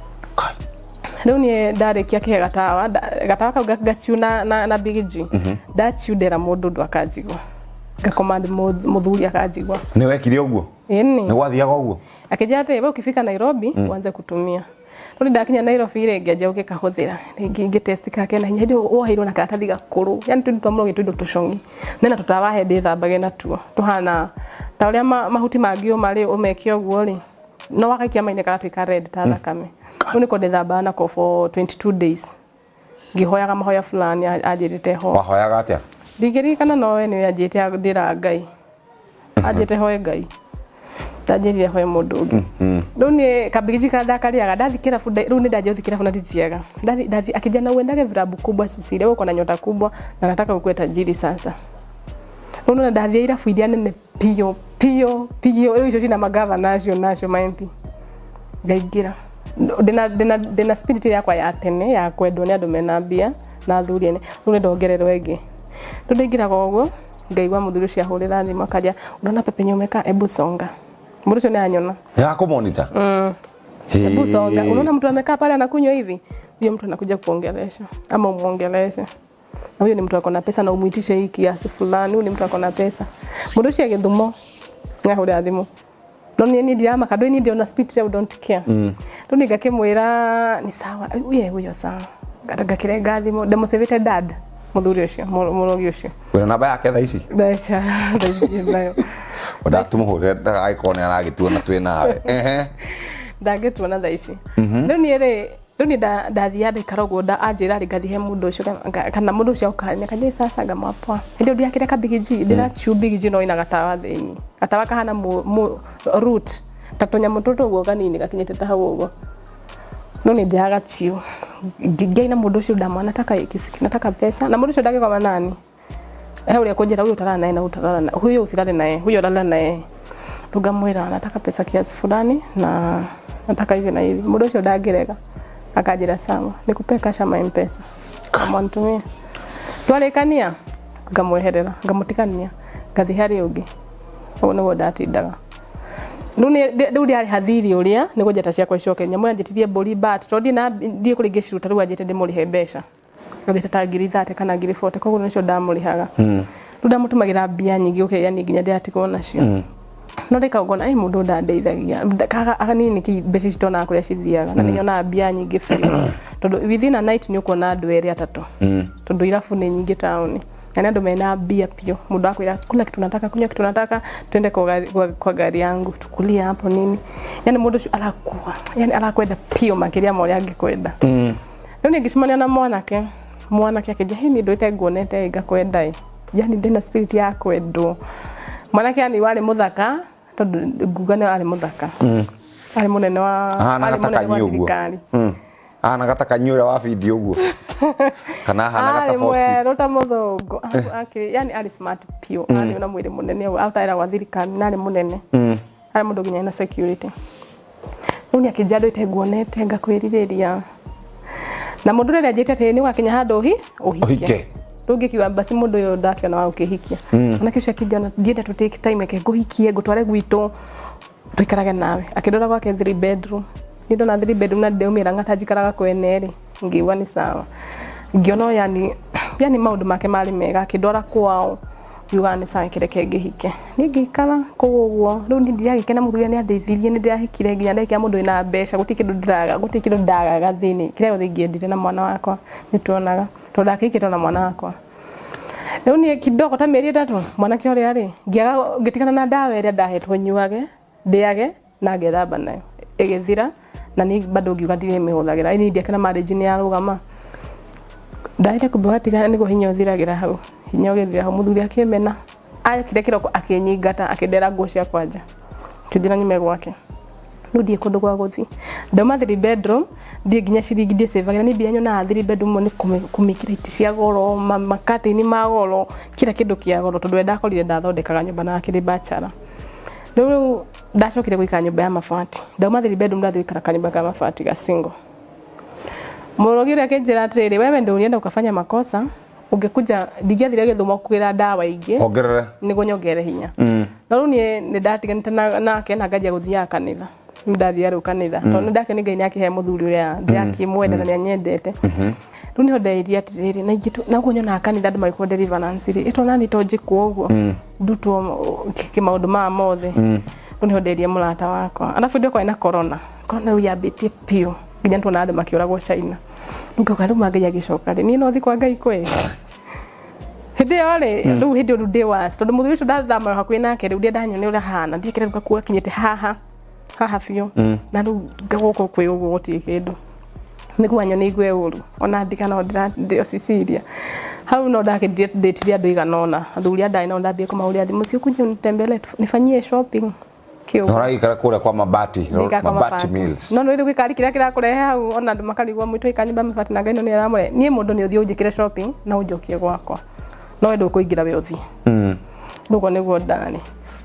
Riu ni ndarikia kihe gatawa gatawa kau gachu na na, na Big G mm -hmm. ndaciundera mundu ndu akanjigwa ngakomandi muthuri akanjigwa ni wekire uguo eni ni gwathiaga uguo akija ate we ukifika Nairobi mm. uanze kutumia Tuli ndakinya Nairobi ile ngeja uke kahuthira ringi ngi test kake na hinya ndio wohairwo na karatathi gakuru yani tundu twamuroge tundu tushongi nena tutawahe ndi thambage na tuo tuhana ta uria mahuti mangio mari umekio guo ri no wakakia maine kana twika red ta thakame mm. Niko ndithamba na ko for twenty-two days ngihoyaga mahoya fulani ajirite ho wahoyaga atia digiri kana no ni ajite ndira ngai ajite hoye ngai tajiri ya hoye mundu ungi riu ni kabigiji kada kariaga ndathikira fu riu ni ndaje thikira fu na ndithiaga ndathi ndathi akijana uendage vilabu kubwa Cecilia uko na nyota kubwa na nataka ukue tajiri sasa riu na ndathia ira fu idia nene pio pio pio riu icio cina magava nacio nacio mainti ngaigira dena dena dena spirit yakwa ya tene ya kwendwo ni andu mena mbia na athuri ene riu ni ndongererwo ingi riu ndingira gogo ngaigwa muthuri cia hurira thimu akaja unaona pepe nyumeka ebu songa Mundu sio anyona. Ya kumonita. Mm. Hebu songa. Unaona mtu amekaa pale anakunywa hivi, huyo mtu anakuja kuongelesha ama umuongelesha. Na huyo ni mtu ako na pesa na umuitishe hii kiasi fulani, huyo ni mtu ako na pesa. Mundu cio githumo. Ngahuri athimu. No ni ni diama kado ni ndio na speech you don't care. Mm. Runi gakimwira ni sawa. Uye huyo sawa. Gataga kire gathimo demonstrate dad. Muthuri ucio, murogi ucio. Wena namba yake tha ici? Ndacha, ndayo. Oda tumuhure ndaikone aragitua na twi nawe. Ehe. Ndagitua na tha ici. Riu ni ri, riu ni ndathia ndikarogwo nda anjira ri ngathihe mundu ucio kana mundu ucio ukanya kanje sasa ngamapwa. Ndio ndiakire ka Big G, ndira chu Big G no ina gatawa thini. Gatawa kahana mu root. Tatonya mutoto guo kanini gakinyete ta hau uguo. No ni ndiaga chio. Ngigaina mundu ucio ndamwana nataka ikisiki nataka pesa na mundu ucio ndage kwa manani. Eh ule kujira huyo utalala naye na utalala na huyo usilale naye huyo lala naye tugamwira nataka pesa kiasi fulani na nataka hivi na hivi mundu ucio ndagirega akajira sawa nikupe kasha ma M-Pesa kama ntumie twarekania ngamweherera ngamutikania ngathi hari ungi uno wo ndatindaga Nuni ndi ari hathiri uria ni gujeta ciakwa icoke nyamu yanjitirie bori bat todi na ndie kurigishiruta ru ajete ndimuri mbeca ngabita ta ngiri thate kana ngiri forty koguo nicio ndamurihaga mm ru ndamutumagira mbia nyingi uke yani nginya ndiatigwo nacio mm no reka ngona ai mundu ndandeithagia kaga akanini ki mbeca citona kuria cithiaga na ninyona mbia nyingi biũ tondu within a night ni ukona andu eri atatu mm tondu irafu ni nyingi town yani andu mena mbia pio mundu akwira kuna kitu nataka kunywa kitu nataka twende kwa gari, kwa, kwa gari yangu tukulia hapo nini yani mundu alakuwa yani alakwenda pio makiria mori angikwenda mm riu ni ngicimania na mwanake mwanake akija hini ndoite nguonete ngakwenda yani ndina spirit ya kwendwo mwanake ani wale muthaka tondu ngugane wale muthaka mm ari munene wa ari munene wa thirikari mm ana gataka nyura wa video uguo kana hana gata post ari rota muthungu aki yani ari smart pio ari una mwiri munene autaira wa thirikari nari munene mm ari mundu ginya na security uni akijado ite nguonete ngakwiriria na mundu rere ajete ate ni wakinya handu hi uhike rugi kiwa basi mundu yo ndakiona wa ukihikia ona kisha kijana ndienda to take time eke guhikie gutware gwitu tuikarage nawe akidora gwake three bedroom nindo na three bedroom na ndeumira ngatajikaraga kweneri ngiwa ni sawa ngiono yani yani maundu make mari mega akidora kwao yugane sawa kireke ngihike ningikara kuguo riu ndi ndiagikena muthuria ni andeithirie ni ndiahikire nginya ndekia mundu ina mbeca gutikindu ndiraga gutikindu ndagaga thini kire uthingiendire na mwana wakwa nituonaga tondu akikitwo na mwana wakwa riu ni kidogo ta mieri itatu mwanake uri ari ngiaga ngitikana na dawa iria ndahetwo nyuage ndiage na ngethamba nayo igithira na ni bado ngiuga ndire mihuthagira ini ndiakena marriage ni arugama ndaire kubuhatika ni guhinya uthiragira hau hinya ugithira hau muthuri akimena akire kiroko akinyingata akidera nguo cia kwanja kijina nyume gwake no die kundu gwa guthi ndoma three bedroom die ginya ciringi die save ni bia nyona three bedroom ni kumikira iti cia goro makati ni magoro kila kindu kia goro tondu enda korire ndathondekaga nyumba na akiri bachelor no ndacokire gwika nyumba ya mafati ndoma three bedroom ndathi gwikara kanyumba ka mafati ga single murogira akinjira atiriri wewe ndio ulienda ukafanya makosa ungekuja ndigathire githumo kugira dawa ingi ongerere ni gunyongere hinya mm no ni ni ndatiganite na nake na ngaja guthia kanitha ndathia ru kanitha tondu ndake ni Ngai ni akihe muthuri uria ndaki mwenda na nyendete riu ni ndairia atiriri na ingitu na kunyona kanitha andu magiko deliverance ri ito nani tojikwo uguo ndutwo kimaundu ma mothe riu ni ndairia mulata wakwa alafu ndio kwa ina corona corona riu yambitie pio nginya ntona andu makiuragwo China ngoka riu Ngai agicoka ri ni no thi kwa Ngai kwe hindi ore riu hindi ru ndi was tondu muthuri ucio ndathama hakuhi nake riu ndi ndanyone uria hana ndikire kuwa kinyete haha haha biu na riu ngagoko kwi uguo guti kindu niguo nyone igwe uru ona ndika no ndio Cecilia hau no ndake ndetiria andu iganona athuri andai no ndambie kumauria thimu cio kunje nitembele nifanyie shopping kio ora ikara kura kwa mabati mabati mills no no ri gwikari kira kira kurehe hau ona andu makarigwa mwito ikanyumba mabati na Ngai no ni aramure nie mundu ni uthio njikire shopping na unjokie gwakwa no endo kuingira we uthi mm ndugo niguo ndani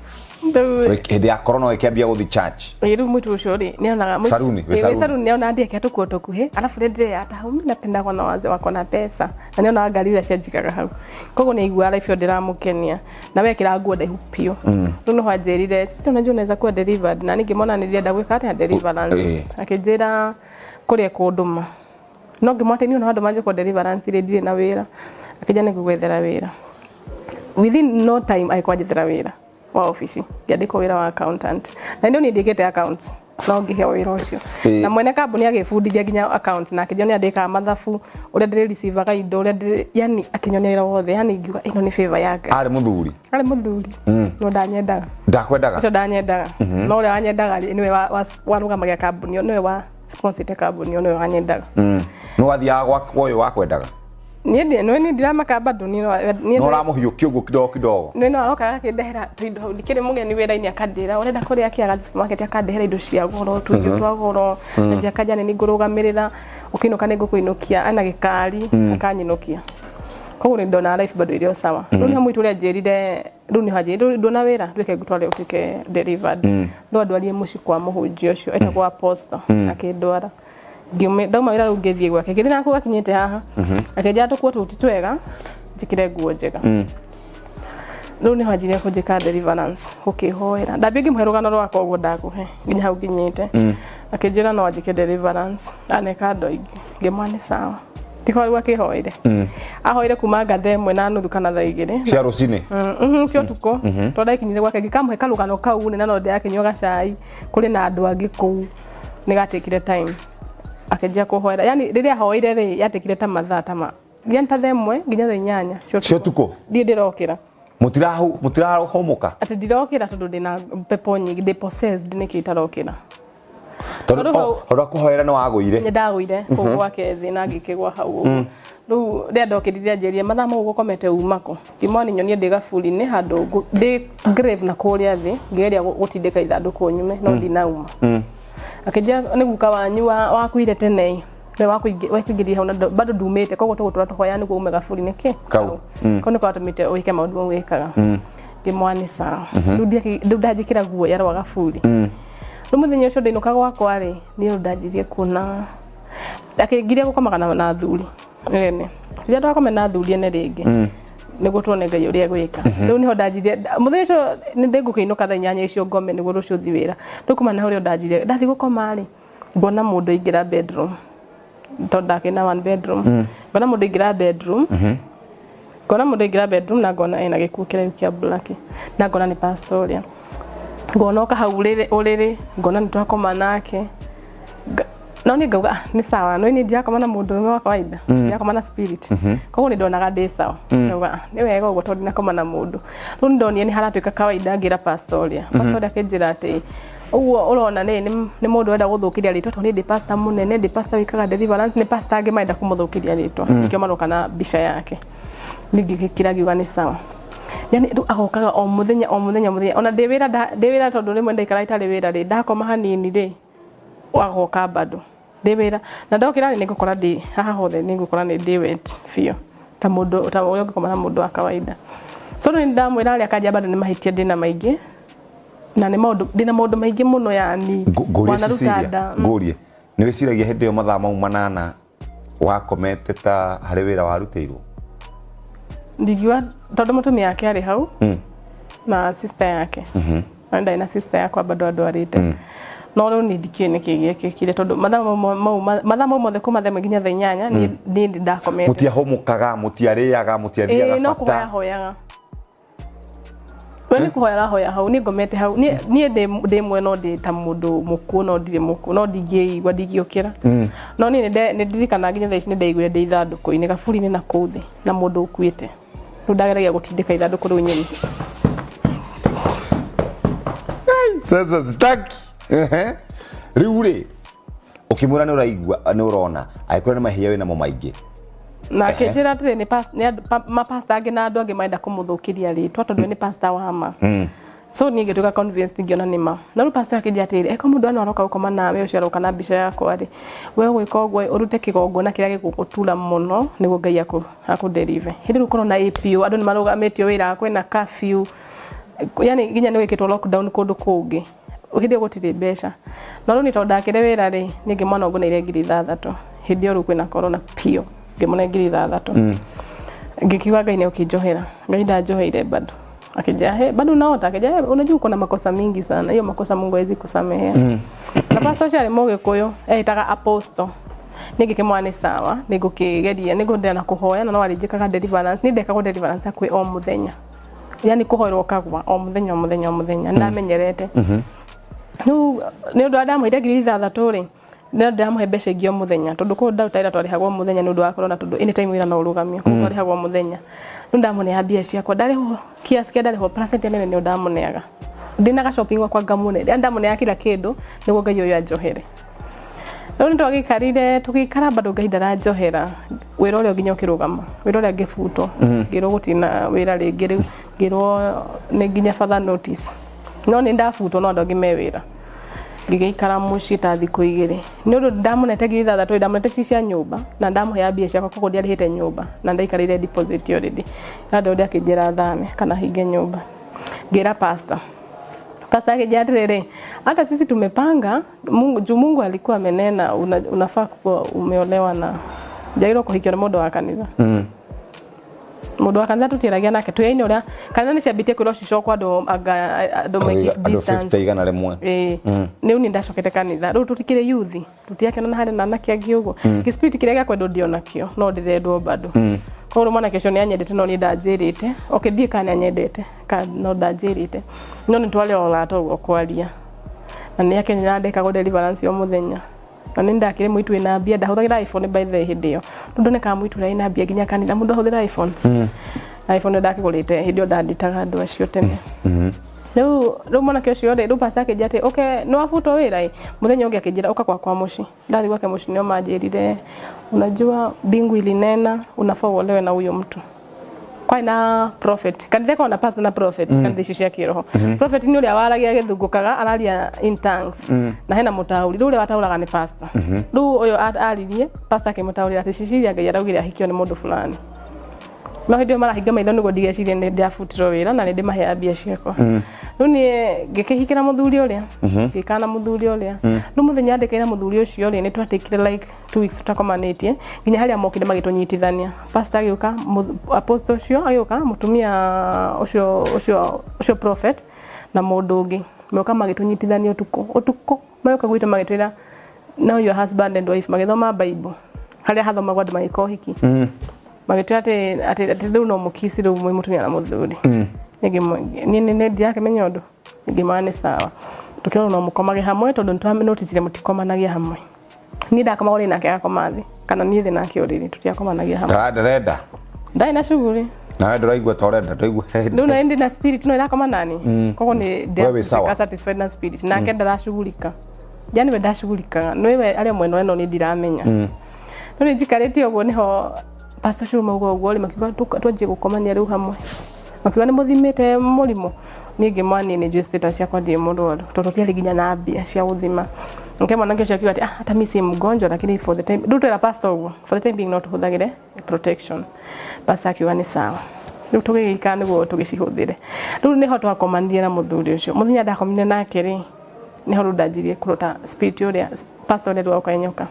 Hede ya corona wekiambia guthi church. Iru mwitu ucio ri ni onaga mwitu. Saruni, we saruni. Saruni ni ona ndie kiatu kuoto kuhe. Alafu ndire ata hau mina penda kwa na waze wako na pesa. Na ni ona gari ria cianjikaga hau. Kogo ni igua life yo ndiramukenia. Na wekira nguo ndaihu pio. Runo hwanjirire, sio unajua unaweza kuwa delivered na ningimona nilienda gwika ata deliverance. Akijira kuria kunduma. No ngimwate ni ona handu manje kwa deliverance ri ndire na wira. Akija ni kugwethera wira. Within no time ai kwanjithira wira wa office ngiandikwo wira wa accountant na ndio ni ndikete account no ngiheo wira ucio na mwene kambuni agifundithia nginya account na akijoni andika mathabu uria ndire receive ga indo uria yani akinyonera wothe yani ngiuga ino ni favor yake ari muthuri ari muthuri no ndanyendaga ndakwendaga ico ndanyendaga no uria wanyendaga niwe warugamagia kambuni niwe wa sponsor kambuni niwe wanyendaga no wathia gwa uyu wakwendaga ni ndi no ni ndiramaka bado ni ni no ramuhiukia uguo kidogo kidogo ni no aroka akindehera tuindo ndikire mugeni wira-ini akandira urenda kuria akiaga supermarket akandehera indo cia goro tuindo twa goro ndia kaja ni ngurugamirira ukinuka ni ngukuinukia ana gikari akanyinokia koguo ni ndona life bado irio sawa riu ni mwitu uria njirire riu ni haje riu ndona wira ndwike gutware utike delivered ndo andwarie muci kwa muhunjia ucio etagwo apostle akindwara ngiume ndauma wira riu ngithie gwake ngithie naku akinyite haha akeja tukwo tutitwega njikire nguo njega riu ni hajire kujika deliverance ukihoera ndambie ngimuhe rugano rwakwa uguo ndakuhe nginya hau nginyite akijira no ajike deliverance aneka ndo ingi ngimwane sawa ndiko riu akihoire ahoire kuma ngathe mwe na nuthu kana thaa igiri cia rucini mhm cio tuko tonda ikinyire gwake ngikamuhe karugano kau ni na no ndia kinywa gacai kuri na andu angi kuu ni gatekire time akejia kuhoera yani riria hoire ri yatekire ta mathaa tama gianta themwe nginya thaa inyanya cio tuko ndi ndirokira mutirahu mutirahu homoka ati ndirokira tondu ndina pepo nyingi de possessed ni kitarokira tondu ora kuhoera no aguire ni ndaguire kugwa kethi na ngikigwa hau riu ria ndokirithia njeria mathaa mau gukomete umako ndimoni nyonie ndi gaburi-ini handu ndi grave na kuria thi ngeria gutindika ithanduku nyume no ndinauma akija ni guka wanyu wakuire tene we wakuingiria hau bado ndumite koguo tugutura tuhoya ni gume gaburi niki kau kono kwa tumite wike maundu mau wikaga ngimwani sawa ndu ndajikira guo ya rwa gaburi riu muthenya ucio ndinuka gwakwa ri ni ndanjirie kuna akingiria gukomaga na thuri rene ria ndakome na thuri ene ringi niguo tuone Ngai uria gwika riu niho ndanjirie muthenya ucio ni ndingukiinuka thaa inyanya icio ngome niguo rucio thi wira riu kuma na uria ndanjirie ndathi gukoma ri mbona mundu ingira bedroom tonda kina one bedroom mbona mundu ingira bedroom ngona mundu ingira bedroom na ngona ena gikuo kire kia black na ngona ni pastoria ngona oka hau riri uriri ngona ni twakoma nake no ni ngauga ni sawa no ni ndiakoma na mundu wa kawaida ndiakoma na spirit koguo ni ndonaga ndi sawa ngauga ni wega uguo tondu nakoma na mundu riu ndonie ni haratuika kawaida ngira pastoria pastoria kinjira ati uguo urona ni ni mundu wenda guthukiria ritwa tondu ndi pastor munene ndi pastor wikaga deliverance ni pastor angi maenda kumuthukiria ritwa nikio maroka na bisha yake ningikira giuga ni sawa yani ru agokaga o muthenya o muthenya muthenya ona ndewira ndewira tondu rimwe ndaikara itari wira ri ndakoma hanini ri wagoka bado ndewira na ndokira ni ngukora ndi haha hothe ni ngukora ni ndi wet fio ta mundu ta uria ngukoma na mundu wa kawaida so ni ndamwira ari akaja bado ni mahitia ndina maingi na ni maundu ndina maundu maingi muno yani wana rutada ngurie ni wiciragia hindi yo mathaa mau manana wakomete ta hari wira waruteirwo ndigiwa tondu mutumi yake ari hau na sister yake mm -hmm. na sister yakwa bado adwarite no no ni dikene kige kile tondu mathamo mathamo mothe kuma themo nginya thaa inyanya ni ni ndakomete mutia homukaga mutiariaga mutiathiaga bata no kuhoya hoyaga Wani kuhoya hoya hau ni ngomete hau ni ni ndi mweno ndi ta mundu muku no ndire muku no ndigi igwa ndigiukira no ni ni ndirikana nginya thaa ici ni ndaiguire ndi ithanduku ini gaburi ni na kuthi na mundu ukuite ru ndageragia gutindika ithanduku ru nyeni sasa zitaki ehe riu ri ukimura ni uraigua ni urona aikora ni mahia we namo maingi na kejira atire ni pas ni ma pastor angi na andu angi maenda kumuthukiria ritwa tondu ni pastor wa ma mm. so ni ngituka convinced ngiona ni ma na ru pastor akija atire eko mundu ano aroka ukoma nawe ucio aroka na bica yako ari we gwika ugwe urute kigongo na kiria gigukutura muno niguo ngai aku aku deliver hindi ru korona A P O andu ni marugamitio wira kwena curfew yani ginya ni wikitwo lockdown kundu kungi hindi gutire mbeca no ru ni tondu ndakire wira ri ningi mwana nguna ile ngiri ithathatu hindi ru kwina corona pio ngimona ngiri ithathatu mm. ngikiwa ngai ni ukinjohera ngai ndajoheire bado akija he bado naota akija unajua uko na makosa mingi sana hiyo makosa Mungu hawezi kusamehea mm. na pastor shale moge koyo eh taka apostle nigikimwana sawa nigukigeria nigundena kuhoya na no arijikaga deliverance ni ndeka ko deliverance akwe o muthenya yani kuhoerwo kagwa o muthenya o muthenya o muthenya mm. ndamenyerete mhm no ni ndo adamu ide ngiri ithathatu ri na ndamuhe mbeca ingĩ o muthenya tondu ko ndautaira twarihagwo muthenya ni undu wa corona tondu anytime wira no urugamio ko twarihagwo muthenya nu ndamune abia ciakwa ndariho kiasi kia ndariho percent nene ni ndamuneaga ndinaga shopping kwa ngamune ndamune ya kila kindu niguo ngai uyu anjohere no ndo agikarire tukikara bado ngai ndaranjohera wira uria nginya ukirugama wira uria ngifuto ngiro gutina wira ringi riu ngiro ni nginya further notice no ni ndafuto no ndo ngimewira ngigikara muci ta thiku igiri ni undu ndamunete ngiri ithathatu ndamunete cicia nyumba na ndamuhe mbia ciakwa koguo ndiarihite nyumba na ndaikarire deposit already na ndo ndia kijira thame kana hinge nyumba ngira pastor pastor akijatirire hata sisi tumepanga Mungu juu Mungu alikuwa amenena una, unafaa kuwa umeolewa na jairo kuhikio na mundu wa kanitha mm. mundu wa kanitha tutiragia nake tuyaini uria kanitha ni ciambitie kwirwo cicokwa andu andu make distance igana rimwe eh ni uni ndacokete kanitha ru tutikire youth tutiakena na hari na nake angi ugo kispirit kiria gya kwendo dio nakio no ndithedwo bado koguo mwana kesho ni anyendete no ni ndanjirite okay thie kana anyendete ka no ndanjirite no ni twale olato okwaria na ni yake nyandeka go deliverance o muthenya na ni ndakire muitu ina mbia ndahuthagira iPhone by the hindio tondu ne ka muitu ina mbia ginya kanitha mundu ahuthira iPhone mm. iPhone ndakigurite hindio ndanditaga andu acio tene mhm no ro mwana kesho ri ru pastor kijate okay no afuto wira muthenya ungi akijira uka kwa kwa mushi ndari gwake mushi nio manjirire unajua bingu ilinena unafaa uolewe na huyo mtu kwa na prophet kanitha kwa na pastor na prophet mm. kanitha icio cia kiroho mm -hmm. prophet ni uria waragia githungukaga araria in tongues mm. na hena mutauri ru uria watauraga ni pastor mm -hmm. ru uyo aririe pastor akimutaurira ati Cecilia ngai araugire ahikio ni mundu fulani no hindio marahinga maitho niguo ndigecirie ni ndiafutirwo wira na ni ndimahe mbia ciakwa ru ni ngikihikira muthuri uria ngikana muthuri uria ru muthenya ndikaira muthuri ucio ri ni twatikire like two weeks tutakomanitie nginya haria mokire magitunyitithania pastor agiuka apostle ucio agiuka mutumia ucio ucio ucio prophet na mundu ungi moka magitunyitithania utuko utuko mayoka gwita magitwira now your husband and wife magithoma bible haria hathoma gwa ndimagiko hiki magitira ati ati ati ru no mukisi ru mwe mutumia na muthuri nigi ni ni ni ndiake menyondo nigi mane sawa tukiro no mukomage hamwe tondu ntwame notice mutikomanagia hamwe ni ndakoma uri nake akomathi kana ni thi nake uriri tutiakomanagia hamwe nda nderenda ndai na shughuli na ndo raigua torenda ndaigua ndo na ndi na spirit no irakoma nani kogo ni ndia satisfied na spirit nake ndarashughulika yani we ndashughulika no iwe ari mweno eno ni ndiramenya no ni jikareti ogo niho pastor shuma ugo ugo makiwa twaje gukomania riu hamwe makiwa ni muthimite murimo ningi mwani ni just status yakwa ndi mundu toto tiari ginya na mbia cia guthima nke mwana ngesho akiwa ati ah hata mimi si mgonjwa lakini for the time duto la pastor ugo for the time being not huthagire protection pastor akiwa ni sawa riu tugikana niguo tugicihuthire riu niho twakomania na muthuri ucio muthenya ndakomine nake ri niho rundajirie kurota spirit uria pastor ndio ukainyoka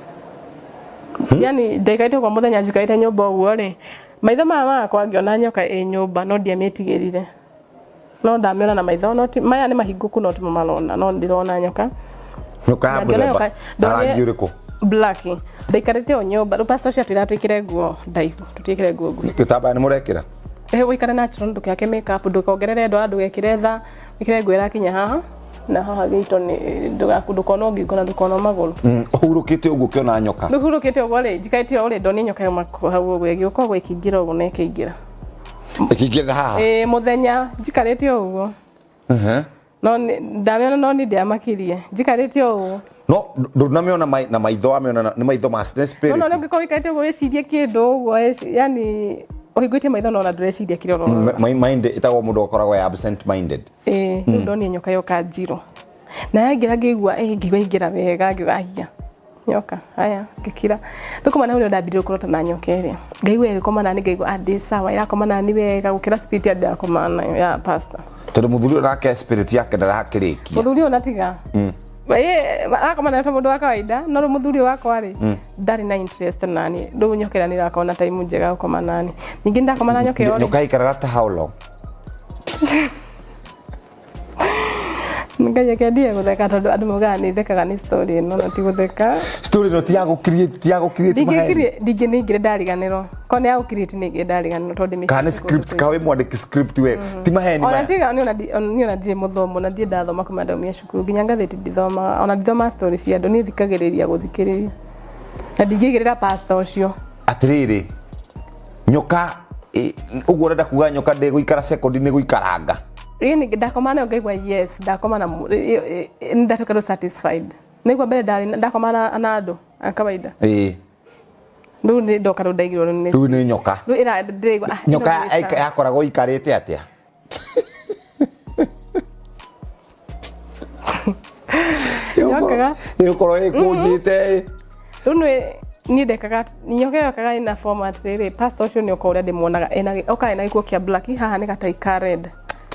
Hmm? Yani ndekaite kwa muthenya njikaite nyumba uguo ri maitho mama kwa ngiona nyoka e nyumba no ndiamitigirire no ndamiona na maitho no maya ni mahinguku no tumarona no ndirona nyoka nyoka ya mbele rangi uriku black ndaikarite o nyumba ru pastor cia twira twikire nguo ndaihu tutikire nguo nguo gitamba ni murekira eh wikare natural ndukiake makeup ndukongerere ndo ndugekire tha wikire nguo irakinya haha na haha gito ni ndugakundukona ngingo na ndukona maguru uhurukite uguo kiona nyoka ndurukite uguo ri njikaite o ri ndo ni nyoka yuma hau uguo giuko gwe kingira uguo na ikingira ikingira haha eh muthenya njikarite uguo eh no ndamiona no ni ndiamakirie njikarite uguo no ndunamiona na maitho amiona ni maitho ma spirit no no ngiko wikaite uguo wicirie kindu uguo yani ohigwite maitho no na ndureciria kiroro mind itago mundu akoragwo absent minded eh ndo ni nyoka yoka njiro na yangira ngigua eh ngigua ingira wega ngigahia nyoka haya ngikira ndukuma na uri ndabire kurota na nyoka ere ngaigua ere komana ni ngaigua ade sawa ira komana ni wega gukira spirit ya ndakomana ya pastor tondu muthuri nake spirit yake ndarakirikia muthuri ona tiga mm Bae akomana to mundu wa kawaida no muthuri wakwa ri ndari na interest nani ndu nyokera ni rakona time njega ukoma nani ningi ndakomana nyoke ori nyoka ikaraga ta how long Nga yake dia gutheka tondu andu muga ni thekaga ni story no no ti gutheka story no ti ya gu create ti ya gu create mahe dingi ni ngire ndariganiro kone ya gu create ni ngire ndariganiro tondu mi kana script kawe mwandiki script we ti mahe ni ona tiga ni ona ni ona ndi muthomo na ndi ndathoma kuma ndaumia cukuru nginya ngatheti ndithoma ona ndithoma story cia andu ni thikagiriria guthikiriria na ndigigirira pastor ucio atiriri nyoka uguo renda kuga nyoka ndi guikara second ni guikaranga Rini ndakomana ngaigwa yes ndakomana ndatuka satisfied nigwa mbere ndari ndakomana anado akawaida eh ndu ni ndoka ndaigirwo ni ndu ni nyoka ndu ira ndigwa nyoka yakoragwo ikarite atia nyoka yokoro ekujite ndu ni ndekaga nyoka yokaga ina format riri pastor ucio ni uko ria ndimuonaga ena oka ena gikuo kia black haha ni gataika red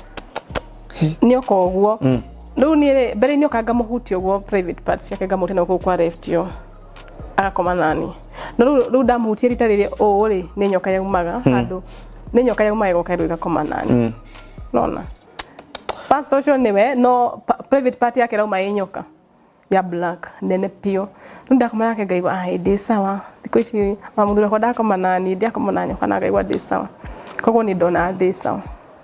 nyoko guo ndu ni bere nyoka ngamuhuti guo private parts yake ngamuti na kwa left yo agakoma nani no ru ndamuhuti rita riri o ri ni nyoka yaumaga handu ni nyoka yaumaga goka ru igakoma nani nona pastor ucio niwe no private part yake rauma inyoka ya black nene pio nda koma yake ngaigwa ai ndi sawa thiko ici mamuthura kwa ndakoma nani ndi akoma nanyo kana ngaigwa ndi sawa koguo ni ndona ndi sawa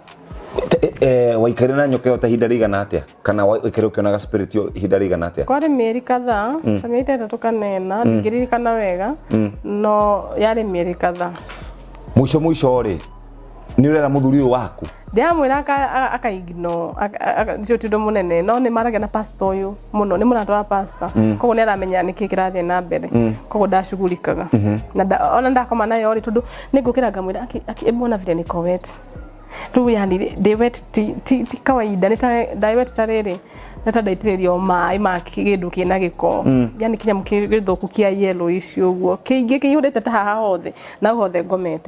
eh waikare na nyoka yo ta hinda rigana atia kana waikare ukionaga spirit yo hinda rigana atia kwari mieri kadhaa kama itatu kanena ngiririkana wega no yari mieri kadhaa mwisho mwisho ri ni urera muthuri uyu waku ndiamwira akaigno ndio tindo munene no ni maraga na pastor uyu muno ni munato wa pastor koguo ni aramenya niki kirathie na mbere koguo ndashugulikaga na ona ndakoma nayo ri tondu ni ngukira ngamwira aki emona vile niko wet tu yani David ti ti kawaida ni ta David tarere nata daitiririo mai ma kindu kina giko yani kinya mukigithuku kia yellow icio guo kiingi kiyudete ta haha hothe na hothe ngomete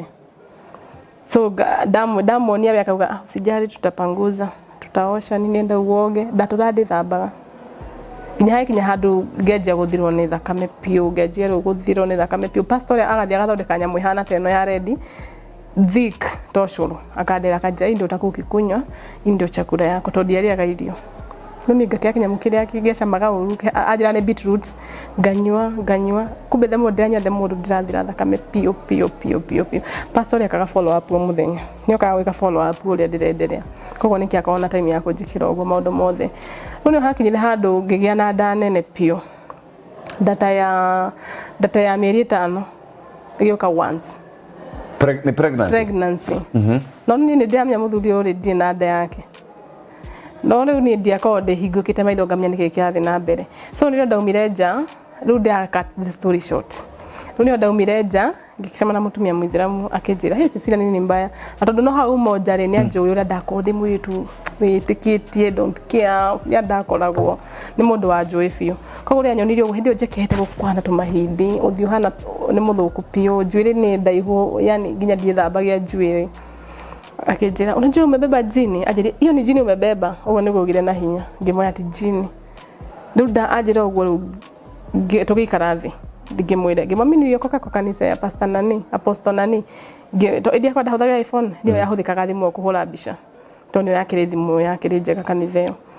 so damu damu ni akauga usijali tutapanguza tutaosha nini nenda uoge ndaturadi thambaga kinya kinya handu ngeja guthirwo ni thakame piu ngeja guthirwo ni thakame piu pastor agathi agathondeka nyamu ihana teno ya ready thick toshuru akadera kaja ndio utakukikunywa ndio chakula yako todiaria gaidio mimi ngake kinyamu kiria kigesha maga uruke ajira ne beetroot ganywa ganywa kumbe themo ndanya themo ndirathira thakame pio pio pio pio pio pastor akaga follow up muthenya nyoka wika follow up ule ndirenderea koguo niki akaona time yako jikira ugo maundu mothe uno hakinyire handu ngigia na nda nene pio data ya data ya mieri itano igioka once Preg ni pregnancy pregnancy mhm no ni ndiamya muthuri uri ndi na nda yake no riu ni ndia ko de higukite maitho ngamya niki kiathi na mbere so ni ndaumire nja riu ndia cut the story short riu ni ndaumire nja ngikishama na mutumia muithiramu akinjira hey Cecilia nini mbaya na tondu no hau moja ri ni anjuri ura ndakothi mwitu witikitie don't care ya ndakoragwo ni mundu wa njui biu koguo ri anyonirio uguo hindi njekete gukwana tumahindi uthio hana ni muthuku piu njuiri ni ndaihu yani nginya ndie thambagia njuiri akinjira unajua umebeba jini ajiri hiyo ni jini umebeba uguo ni gugire na hinya ngimoya ati jini riu nda ajira uguo tugikara thi ngimwire ngimwaminirio koka kwa kanisa ya pastor nani apostle nani to idia kwa ndahuthaga iPhone ndio yahuthikaga thimu kuhura mbica to ndio yakire thimu yakire njega kanitha iyo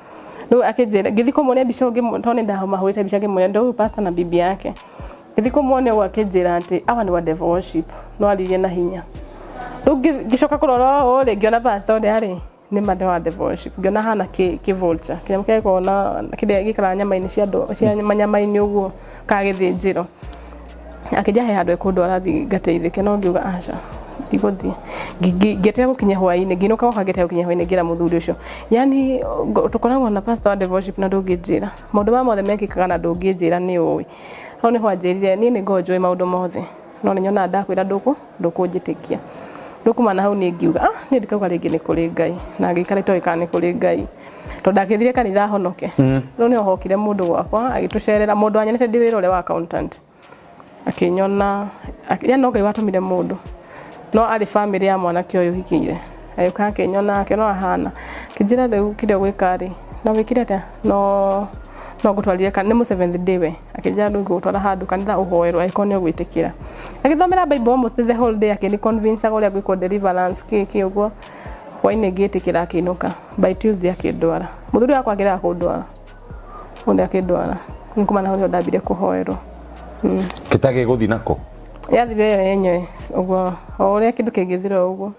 Ndio akijera githi kumwone bica ungi tone ndaho mahurite bica ngimwone ndio pastor na bibi yake. Githi kumwone wa akijera ati awa ni wa devil worship no alirie na hinya. Ndio gicoka kurora ore ngiona pastor ore ari ni mande wa devil worship ngiona hana ki ki vulture kinya mke kuona kide gikara nyama-ini cia ndo cia nyama-ini uguo kagithinjiro akija he handu ekundwara thi gateithike no ngiuga aca iguthi ngete gukinya hwaini nginuka goka ngete gukinya hwaini ngira muthuri ucio yani tukoragwo na pastor wa devotion na ndungijira maundu ma mothe mekikaga na ndungijira ni uwi hau ni hwanjirire ni ni ngonjwe maundu mothe no ni nyona ndakwira nduku ndukunjitikia ndukuma hau ni ngiuga ah ni ndikauga ringi ni kuri Ngai na ngikara itoy kana ni kuri Ngai to ndakithire kanitha honoke no ni ohokire mundu gwakwa agitucerera mundu anyanete ndi wira ule wa accountant akinyona yani no Ngai watumire mundu no ari family ya mwana kioyo hikire ayuka akinyona ke no ahana kijira riu kide gwikari no wikire ta no no gutwarire kan ni mu seventh day we akija ndu gutwara handu kanitha uhoerwa ikonio gwitikira agithomera bible almost the whole day akini convince agoria gwiko deliverance kiki uguo hwaine gitikira akinuka by Tuesday akidwara muthuri wakwa agira kudwara unde akidwara nikumana hori ndabire kuhoerwa mm. Kitage guthi nako yathire yenyewe uguo ore kindu kingithira uguo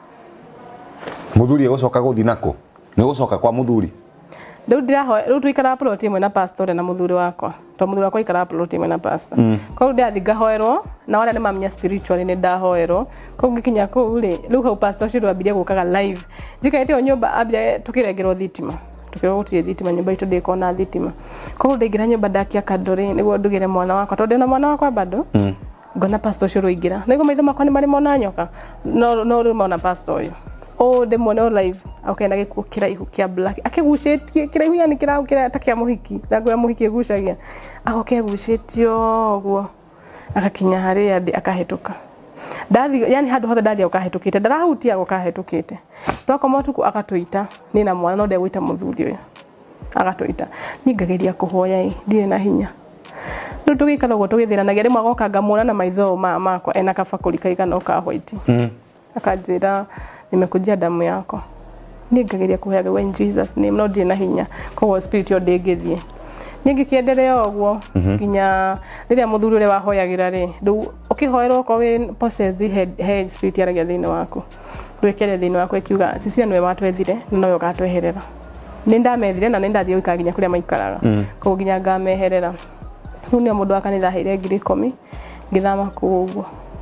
muthuri egucoka guthi nako ni gucoka kwa muthuri Ndu ndiraho ru tuikara plot imwe na pastor na muthuri wakwa to muthuri wakwa ikara plot imwe na pastor mm. Kwa ndathi ngahoerwo na wala ni mamnya spiritually ni ndahoerwo ko ngikinya ko ri ru hau pastor cio ambirie gukaga live njikaite o nyumba ambia tukirengerwo thitima tukirwo gutire thitima nyumba itu ndikona thitima ko ndingira nyumba ndakia kandore niguo ndugire mwana wakwa to ndina mwana wakwa bado mm. Ngona pastor cio ruingira nigo maitho makwa ni mari mona nyoka no no ru mona pastor uyu o de mona live okay na gikuo kiraihu kia black akigucetie kiraihu yani kirau kira takia muhiki ndago ya muhiki egucagia agoke gucetio guo akakinya hari andi akahituka ndathi yani handu hothe ndathi akahitukite ndarahutia akahitukite twako motuku akatuita ni na mwana no ndegwita muthuri uyu agatuita ningageria kuhoya i ndire na hinya ndu tugikara go tugithiranagia rimwe agoka ngamona na maitho ma makwa ena kabakuri kaigana ka white mm. Akajira nimekujia damu yako ningageria kuhega we in Jesus name no ndire na hinya ko spirit yo ndegithie ningikiendelea uguo kinya riria muthuri ule wahoyagira ri ndu ukihoerwo ko we possess the head head spirit yaragia thini waku ndwekere thini waku ikiuga Cecilia nwe watwethire no yo gatweherera nindamethire na nindathie ikaginya kuria maikaraga mm. Ko ginya ngameherera nuni mundu akanitha heire ngiri ikumi ngithama ku uguo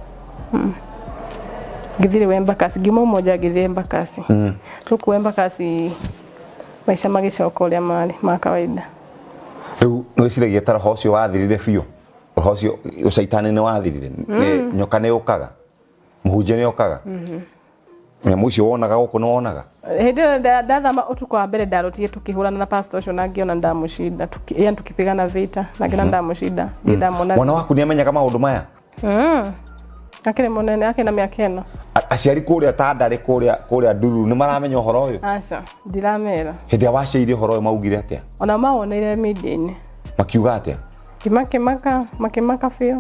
mm. Ngithire wemba kasi gimo moja ngithire mbakasi mm. Tuku wemba kasi maisha magicoka uria mari ma kawaida riu no iciragia tara hocio wathirire biu hocio ucaitani ni wathirire mm. Nyoka ni ukaga muhunje ni ukaga mhm mm mucio wonaga guku no wonaga hede ndathama utuko wa mbere ndarutie tukihurana na pastor ucio na ngiona ndamucinda tuki yani tukipigana vita na ngina ndamucinda ndi ndamona mwana waku ni amenya kama maundu maya mm akire monene akina miakena aciari kuria tandari kuria kuria nduru ni maramenya uhoro uyu aca ndiramera hede waciire uhoro uyu maugire atia ona mawoneire media-ini makiuga atia kimake maka make maka fio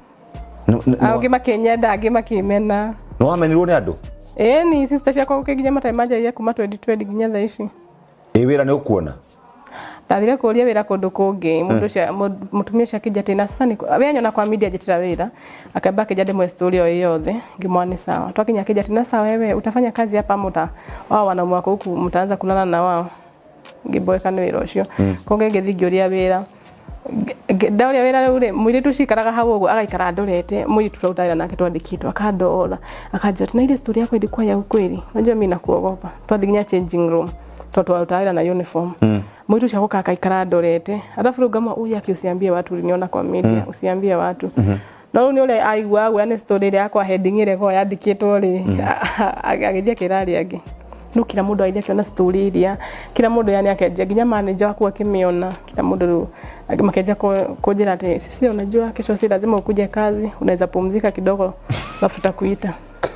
au gimakenyenda agi makimena no amenirwo ni andu eh ni sister ciakwa ukiginya mataimaja ya kuma twenty twenty ginya tha ici eh wira ni ukuona ndathire kuria wira kundu kungi mundu cia mutumia cia kijati na sasa ni anyona kwa media jitira wira akamba kijade mwe story o yothe ngimwani sawa twakinya kijati na sawa wewe utafanya kazi hapa muta wao wana mwako huku mtaanza kulala na wao ngiboeka ni wira ucio konge ngithingioria wira ndauria wira ule mwiri tucikaraga hau uguo agaikara ndorete mwiri tutautaira nake twandikitwa akandora akajua na ile story yako ilikuwa ya ukweli unajua mimi nakuogopa twathiginya changing room toto utaira na uniform mm. Mwitu cia guka akaikara ndorete alafu rugama uyu akiusiambie watu uliniona kwa media mm. Usiambie watu mm -hmm. No ni ule aigwa gwa ni story yakwa heading ile ko yandikitwo ri mm. Agithia kirari agi no kila mundu aithia kiona story iria kila mundu yani akeja ginya manager wako akimiona kila mundu makeja kujira ati sisi unajua kesho si lazima ukuje kazi unaweza pumzika kidogo mafuta kuita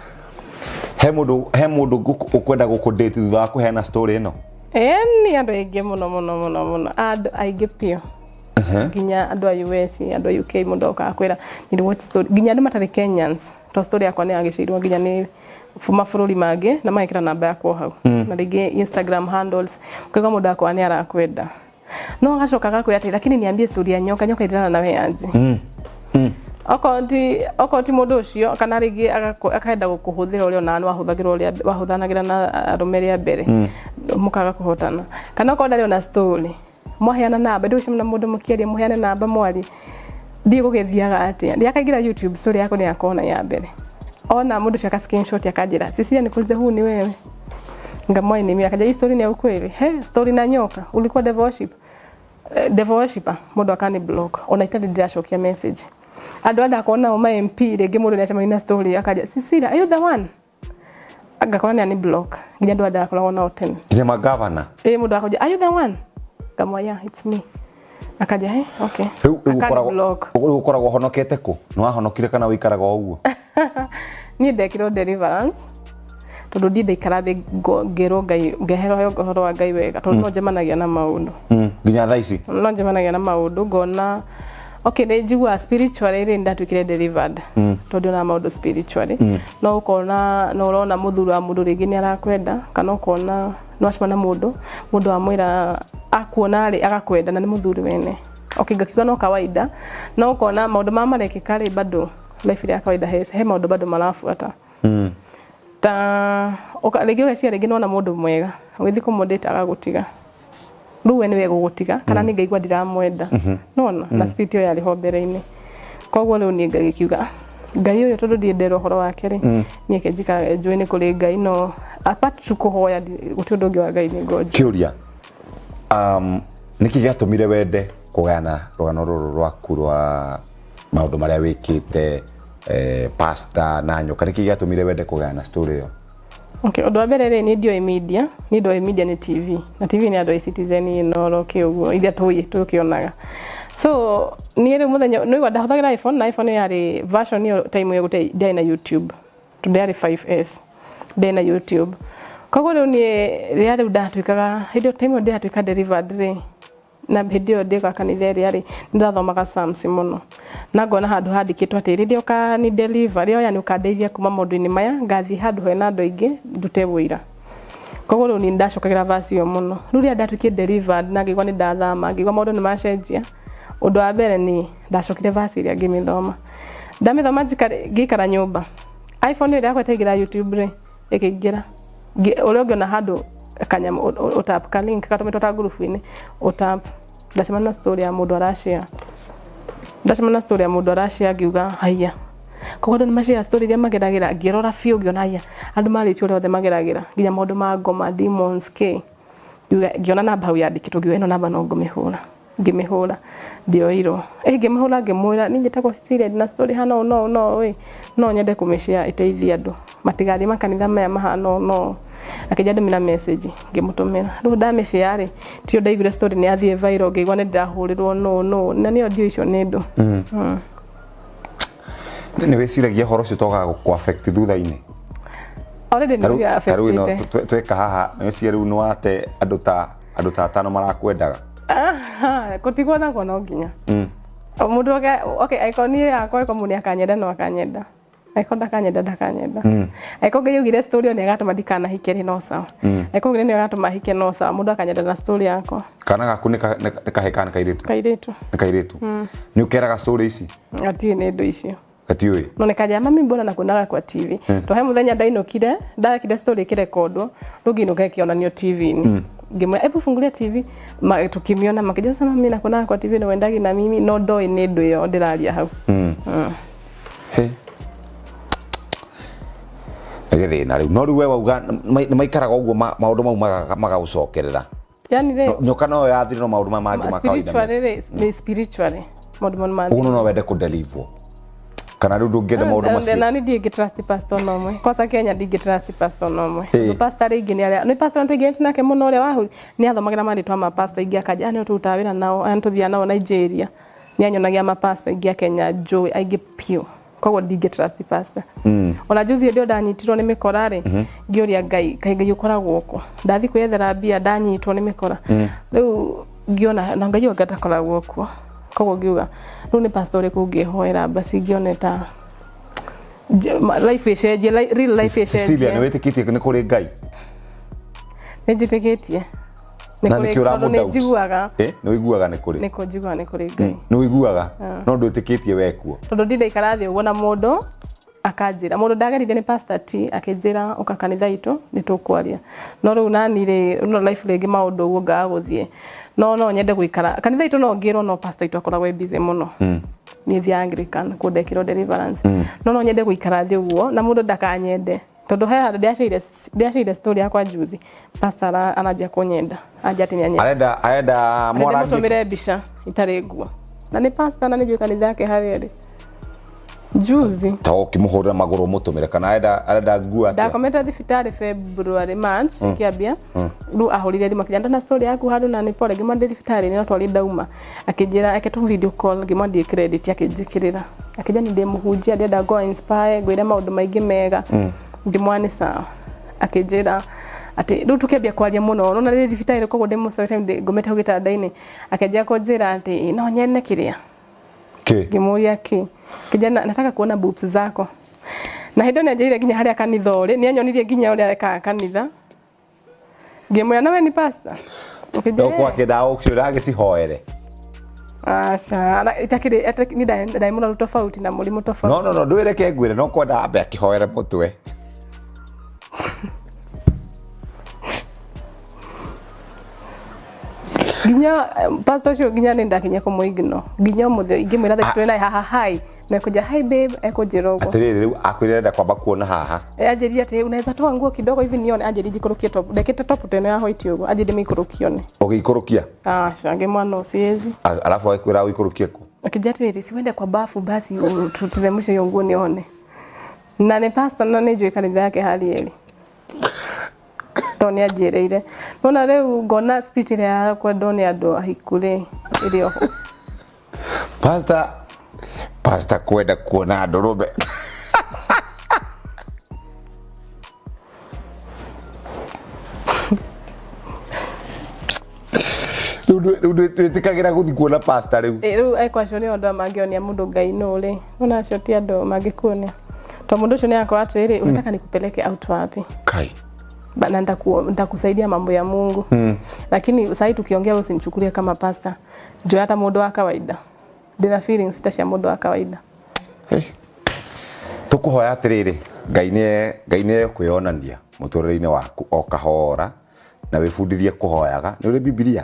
he mundu he mundu ukwenda gukudate thutha wa kuheana story ino eh ni andu aige muno muno muno muno andu aige pio ginya andu a U S andu a U K mundu akakwira ni watch story ginya andu matari Kenyans to story yakwa ni agicirwo ginya ni mabũrũri mangĩ na magekĩra namba yakwa hau na rĩngĩ Instagram handles ukiuga mũndũ akwa nĩ arakwenda no agacoka gakwĩra atĩ lakini niambie story ya nyoka nyoka ĩrana nawe anje mm. mm. Okonti okonti mũndũ ũcio kana rĩngĩ akaenda gũkũhũthĩra ũrĩa ona wahũthagĩra ũrĩa wahũthanagĩra na arũme rĩa mbere mũkaga kũhotana kana okorwo ndarĩ ona story mwaheana namba ndũ ũcio na mũndũ mũkĩaria mũheane namba mwari thiĩ gũgĩthiaga atĩa ndi akaingĩra YouTube story yako nĩ yakona ya mbere ona mũndũ ũcio aka screenshot akanjĩra Cecilia nikuulize huu ni wewe ngamwai ni mimi akaja hii story ni ya ukweli he story na nyoka ulikuwa devil worship uh, devil worshiper mũndũ akani block ona itadi ndiracokia message andũ anda akona uma M P rĩngĩ mũndũ nĩ acemania na story akaja Cecilia are you the one agakora nĩ ani block nginya andũ anda akora ona ten nginya magavana eh mũndũ akaja are you the one ngamwaya yeah, it's me akaja he okay rĩu ũkoragwo honokete kũ nĩ wahonokire kana wĩikaraga o ũguo niĩ ndekirwo deliverance tondũ ndi ndaikara thĩ ngero ngai ngehero ũhoro wa ngai wega tondũ no njemanagia na maũndũ nginya thaa ici no njemanagia na maũndũ ngona okay nĩ njigua spiritually rĩ ndatwĩkire delivered tondũ na maũndũ spiritually no ukona no urona mũthuri wa mũndũ rĩngĩ nĩ arakwenda kana ukona no acemana mũndũ mũndũ amwĩra akuona rĩ agakwenda na nĩ mũthuri wene okay ngakiuga no kawaida no ukona maũndũ ma marekĩka rĩ bado life ya kawaida he he maũndũ bado marafuata mm. ta oka rĩngĩ ũgacia rĩngĩ nona mũndũ mwega ũgĩthi kũmũndĩta agagũtiga rĩu we nĩwe gũgũtiga kana nĩ ngaigua ndiramwenda nona na spirit yo yarĩ ho mbere-inĩ koguo rĩu nĩ ngagikiuga ngai ũyũ tondũ ndiendera ũhoro wake rĩ niĩ kenjika njũĩ nĩ kũrĩ ngai no apart to kũhoya gũtĩ ũndũ ũngĩ wa ngai nĩ ngoja kĩũria um nĩkĩ gĩatũmire wende kũgayana rũgano rũrũ rwaku rwa maũndũ marĩa wĩkĩte eh pastor na nyoka nĩkĩ gĩatũmire wende kũgayana story ĩyo okay ũndũ wa mbere rĩ nĩ ndio media nĩ ndio media nĩ T V na T V nĩ andũ a Citizen ino roke ũguo iria tũĩ tũkĩonaga so niĩ rĩ mũthenya nĩ igwa ndahũthagĩra iPhone na iPhone yarĩ version ĩyo time ĩyo gũtei ndĩ na YouTube tondũ yarĩ five S ndĩ na YouTube koguo rĩu niĩ rĩrĩa rĩu ndatwĩkaga hĩndĩ time ĩyo ndĩratwĩka delivered rĩ na hĩndĩ ĩyo ndĩ kwa kanitha rĩ nĩ ndathomaga Psalms mũno na ngona handũ handĩkĩtwo atĩ rĩrĩa ũka ni deliver rĩo yani ũkandeithia kuma maũndũ-inĩ maya ngathiĩ handũ hena andũ aingĩ ndute wĩra koguo rĩu nĩ ndacokagĩra verse ĩyo mũno rĩu rĩrĩa ndatwĩkire delivered na ngĩigua nĩ ndathama ngĩigua maũndũ nĩ macenjia ũndũ wa mbere nĩ ndacokire verse ĩrĩa ngĩmĩthoma ndamĩthoma ngĩikara nyũmba iPhone ĩrĩa yakwa ĩtaingĩra YouTube rĩ ĩkĩingĩra ũrĩa ũngĩona handũ kanyama utap ka link katometa ta group-inĩ utap ndacemana na story ya mũndũ arashare ndacemana na story ya mũndũ arashare ngiuga haya koguo andũ nĩ mashare story iria mageragĩra ngĩrora biũ ngĩona haya andũ marĩtio ũrĩa othe mageragĩra nginya maũndũ ma ngoma demons k ngĩona namba hau yandĩkĩtwo ngiuga ĩno namba no ngũmĩhũra ngĩmĩhũra ndioirwo eh ngĩmĩhũra ngĩmwĩra niĩ njĩtagwo Cecilia na story hano no no we no nyende kũmĩshare ĩteithie andũ matigathiĩ makanitha maya mahano no akĩja ndĩmĩra message ngĩmũtũmĩra rĩu ndamĩshare ti ũndũ ndaigire story nĩ athiĩ viral ngĩigua nĩ ndahũrĩrwo no no na nĩ audio icio nĩ ndũ nĩ wĩciragia horo ũcio toga gũkũ affect thutha-inĩ already nĩ affected tweka haha nĩ wĩciria rĩu nĩ wate andũ ta andũ ta atano marakwendaga aha kũtigwo na kono nginya mũndũ okay ikonire yakwa iko mũni akanyenda no akanyenda aiko ndakanyenda ndakanyenda aiko ngĩyugire story nĩ agatũma ndikana hikere no sawa aiko ngire nĩ agatũma hike no sawa mũndũ akanyenda na story yako kana gaku nĩ kahekana kairĩtu kairĩtu nĩ kairĩtu nĩ ũkeraga story ici ati nĩ ndũ icio katiũĩ no nĩ kaja mami mbona na kunaga kwa T V to he mũthenya ndainũkire ndakire story ĩkĩrekondwo rũginũka ĩkĩonanio T V-inĩ ngĩmwe hebu fungulia T V ma tukimiona makija sana mimi nakunaga kwa T V na wendagi na mimi no ndoi nĩ ndũ ĩyo ndĩraria hau he agethĩ na rĩu no rĩu we wauga nĩ maikaraga ũguo maũndũ mau magagũcokerera yani rĩ nyoka no yathire no maũndũ ma mangĩ ma kawaida spiritually ni spiritually maũndũ ma uno no wende kũdeliver kana rĩu ndũngĩenda maũndũ macio na nĩ ndingĩ trust pastor no mwe kosa Kenya ndingĩ trust pastor no mwe no pastor rĩngĩ nĩ arĩa nĩ pastor ntũigĩte nake mũno ũrĩa wahu nĩ athomagira marĩtwa ma pastor ingĩ akaja nĩ tũruta wĩra nao antũthia nao Nigeria nĩ anyonagia ma pastor ingĩ Kenya joy aingĩ pio koguo ndingĩ trust pastor ona juzi ndio ndanyitirwo nĩ mĩkora rĩ ngĩũria ngai ngai ngai ũkoragwo gũkũ ndathi kwethera mbia ndanyitwo nĩ mĩkora rĩu ngiona na ngai ũgatakoragwo kuo koguo ngiuga rĩu nĩ pastor ũrĩkũ ngĩhoera basi ngĩoneta life ĩcenjie real life ĩcenjie Cecilia nĩ wĩtĩkĩtie nĩ kũrĩ Ngai nĩ njĩtĩkĩtie na nĩ kĩo ũramũ doubt njiguaga eh nĩ wĩiguaga nĩ kũrĩ nĩ kũ njiguaga nĩ kũrĩ Ngai nĩ wĩiguaga no ndwĩtĩkĩtie wekuo tondũ ndĩraikara thĩ ũguo na mũndũ akanjira mũndũ ndagerire nĩ pastor T akĩnjĩra ũka kanitha itũ nĩ tũkwaria no rĩu nani rĩ no life rĩngĩ maũndũ ũguo ngagũthiĩ no no nyende gũikara kanitha itũ no ngĩrwo no pastor itũ akoragwo e busy mũno nĩ thia Anglican kũndekĩrwo deliverance no no nyende gũikara thĩ ũguo na mũndũ ndakanyende tondũ he handũ ndiaceire ndiaceire story yakwa juzi pastor anajia kũnyenda anjia atĩ nĩanyenda arenda arenda mwarangi mũtũmĩre mbica itarĩ nguo na nĩ pastor na nĩ njũĩ kanitha yake harĩa rĩ juzi ta ũkĩmũhũrĩra magũrũ mũtũmĩre kana arenda arenda nguo atĩa ndakomete thibitarĩ February March kĩambia rĩu ahũrire thimũ akĩnjanda na story yaku handũ na nĩ pole ngĩmwandĩ thibitarĩ no twari ndauma akĩnjĩra aketu video call ngĩmwandĩ credit akĩnjĩkĩrĩra akĩnja nĩ ndĩmũhunjia ndĩenda go inspire ngwĩre maũndũ maingĩ mega ngĩmwani sawa akĩnjĩra ati rĩu tukĩambia kwaria mũno no na rĩ thibitarĩ koguo ndĩmũcete ngomete gĩtanda-inĩ akĩnjia kũnjĩra atĩ no nyene kĩrĩa ngĩmũria kĩ kijana nataka kuona boobs zako na hĩndĩ nĩ njĩire nginya harĩa kanitha ũrĩ nĩ anyonirie nginya ũrĩa ekaga kanitha ngĩmwĩra nawe ni pastor ukĩnjĩra kwa kĩdaũ ũcio ragĩcihoere acha itakĩrĩ nĩ ndaimũra tofauti na mũrimũ tofauti no no no ndwĩreke ngwĩre no kwenda ambe akĩhoere mũtwe ginya pastor ũcio ginya nĩ ndakinya kũmũigno ginya mũthĩ ingĩmwĩra tha twĩna haha hai na kũja hi babe ekũnjĩra ũguo atĩrĩrĩ rĩu akwĩrenda kwamba kuona haha anjĩria atĩ unaweza toa nguo kidogo hivi nione anjĩria jikorokie top ndekete top tena ya white ũguo anjĩria mĩikorokione ũgĩikorokia acha ngĩmwana ũciezi alafu akwĩra ũikorokie kũ akĩnja atĩrĩrĩ siwende kwa bafu basi tuteremushe hiyo nguo nione na nĩ pastor na nĩ njũĩ kanitha yake hali eri Tony ajereire nona rĩu ngona spirit ya kwenda nĩ andũ ahikure ĩrĩ oho pastor pastor kwenda kuona andũ rũme ndwĩtĩkagĩra gũthiĩ kuona pastor rĩu rĩu ekwacio nĩ andũ mangĩonia mũndũ Ngai nũrĩ ona acio ti andũ mangĩkuonia to mũndũ ũcio nĩ akwa atĩrĩrĩ unataka nikupeleke out wapi kai na nitakusaidia mambo ya Mungu hmm. Lakini sasa tukiongea usinichukulie kama pastor jo hata mũndũ wa kawaida ndina feelings sitacia mũndũ wa kawaida hey. Tukuhoya atĩrĩrĩ Ngai nĩ Ngai nĩ kwĩonania mũtũrĩre-inĩ waku o kahora na wĩbundithie kũhoyaga nĩ ũrĩ Biblia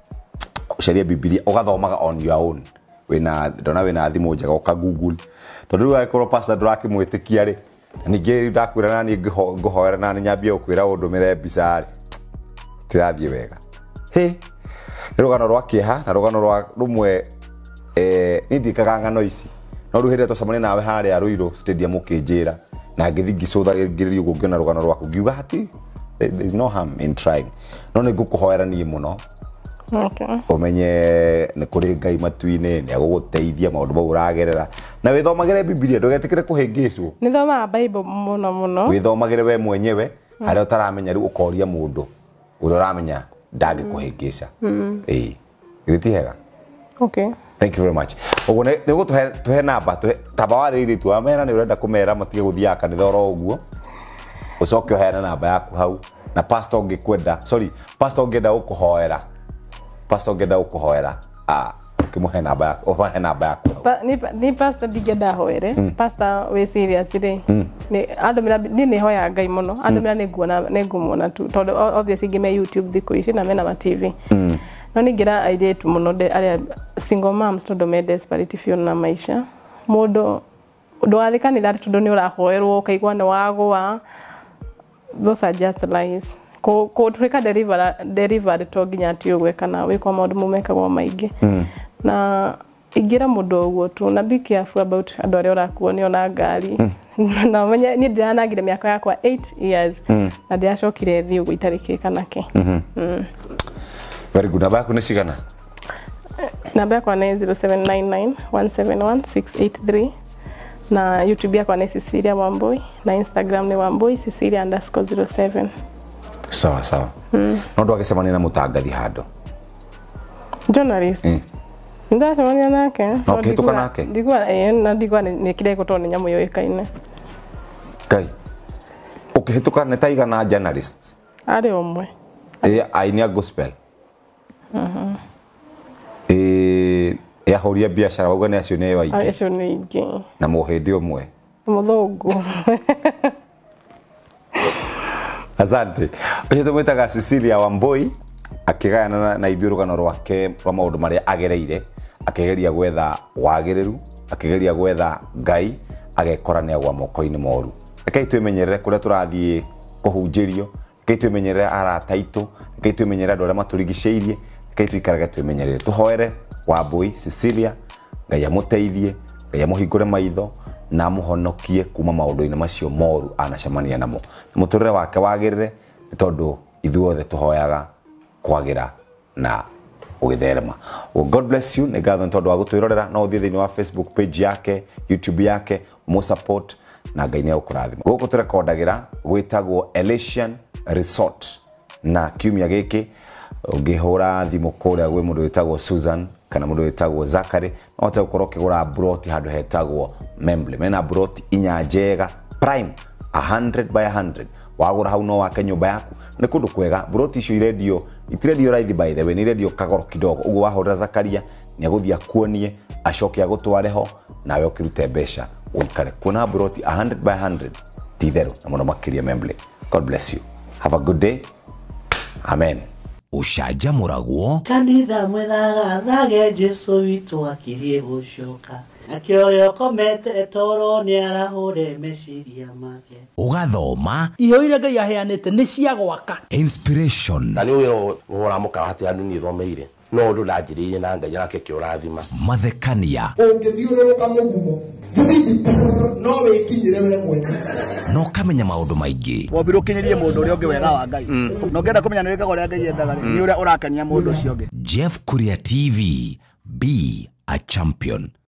ũcarie Biblia ũgathomaga on your own wĩna ndona wĩna thimũ njega ũka Google tondũ rĩu agĩkorwo pastor ndũrakĩmwĩtĩkia rĩ ningĩ ndakwĩra nani ngũhoera nani nyambie ũkwĩra ũndũ mĩre mbica rĩ tirathiĩ wega he nĩ rũgano rwa kĩeha na rũgano rwa rũmwe eh indikaga ng'ano ici no rĩu hĩndĩ tũcemania nawe harĩa Ruiru stadium ũkĩnjĩra na ngĩthi ngĩcũthagĩrĩria ũguo ngĩona rũgano rwaku ngiuga hati there is no harm in trying no nĩ ngũkũhoera niĩ mũno okay umenye nĩ kũrĩ Ngai matu-inĩ nĩ agũgũteithia maũndũ mau ũragerera na wĩthomagĩre Biblia ndũgetĩkĩre kũhĩngĩcwo nĩ thomaga Bible mũno mũno wĩthomagĩre we mwenyewe harĩa ũtaramenya rĩu ũkoria mũndũ ũrĩa ũramenya ndangĩkũhĩngĩca ĩĩ gĩti hega okay thank you very much ũguo nĩ gũtũhe tũhe namba taba warĩrĩ tu amera nĩ ũrenda kũmera matige gũthiaga kanitha oro ũguo ũcoke ũheane namba yaku hau na pastor ũngĩkwenda sorry pastor ũngĩenda gũkũhoera pastor ngenda ukuhoera ah kimuhe namba yako uhe namba yako ni ni pastor digenda hoere pastor we serious ri ni andu mira ni ni hoya Ngai muno andu mira ni nguona ni ngumuona tu tondu obviously ngime YouTube thiko ici na mena ma T V no ni ngira idea tu muno de aria single moms tondu me desperate feel na maisha mundu ndwathikani that tondu ni urahoerwo kaigwa ni wagwa those are just lies ko ko tweka deliver deliver to ginya ti ogwe kana we kwa maundu mumekagwo maingi mm. Na igira mundu ogwo tu na be careful about andu aria urakuonio na ngari mm. Na menya ni ndiranagire miaka yakwa eight years mm. Na ndiacokire thi ogwo itarikika nake mm -hmm. mm. Very good. Namba yako ni cigana? Namba yako ni zero seven nine nine one seven one six eight three na YouTube yako ni Cecilia Wambui na Instagram ni Wambui Cecilia underscore zero seven. Sawa sawa. Mm. No ndo akisema nina mutangathi hado. Journalist. Mm. Ndacemania nake. No kituka nake. Ndigwa eh na ndigwa ni kile gutone nyamu yo ikaine. Kai. Ukihituka nĩ taiga na journalists. Ari omwe. Eh ainia gospel. Mhm. Eh ya horia biashara ugo ne acio ne waige. Acio ne ingi. Na muhindi omwe. Muthungu. Asante. Oje tumwitaga Cecilia Wambui akigayana na, na ithiurugano rwake rwa maundu maria agereire akigeria gwetha wagiriru akigeria gwetha ngai agekora ne agwa moko-ini moru. Rekei twimenyerere kuria turathie kuhunjirio, rekei twimenyerere arata itu, rekei twimenyerere andu aria maturigiceirie, rekei twikarage twimenyerere. Tuhoere Wambui Cecilia ngai amuteithie, ngai amuhingure maitho na muhonokie kuma maundu-ini macio moru anacemania namo. Muturire wake wagirire ni tondu ithuothe tuhoyaga kwagira na ugitherema. Well, God bless you. Negatho ntondu wa gutwirorera no uthie thiini wa Facebook page yake, YouTube yake, mu support na ngai ni agukurathima. Guku turekordagira gwitagwo Elysian Resort na kiumia giki ungihura thimu kuria gwe mundu witagwo Susan kana mundu witagwo Zakari no te gukorwo kigura broti handu hetagwo Memble. Mena broti inya njega prime one hundred by one hundred. Wagura hau no wake nyumba yaku ni kundu kwega. Broti icio iredio itiredio raithi by the way, ni redio kagoro kidogo. Ugu wahora Zakaria ni aguthia kuonie acoke agutwareho nawe ukirute besha uikare kuna broti one hundred by one hundred tithero na muno makiria Memble. God bless you. Have a good day. Amen. Ushajamuragwo kanitha mwethaga thage Jesu witu akirie gucoka akioyo komete etoro ni arahure meciria make ugathoma ihoire ngai aheanite ni cia gwaka inspiration tani wiro wora muka hati andu ni thomeire no ndu lanjiriire na ngai yake kiorathima mathekania ungithiururuka mugumo no wikinyire we mwene no kamenya maundu maingi wobiro kinyirie mundu uri ungi wega wa ngai no ngenda kumenya ni wikaga uria ngai endaga ni uria urakania mundu ucio ungi. Jeff Kuria T V, be a champion.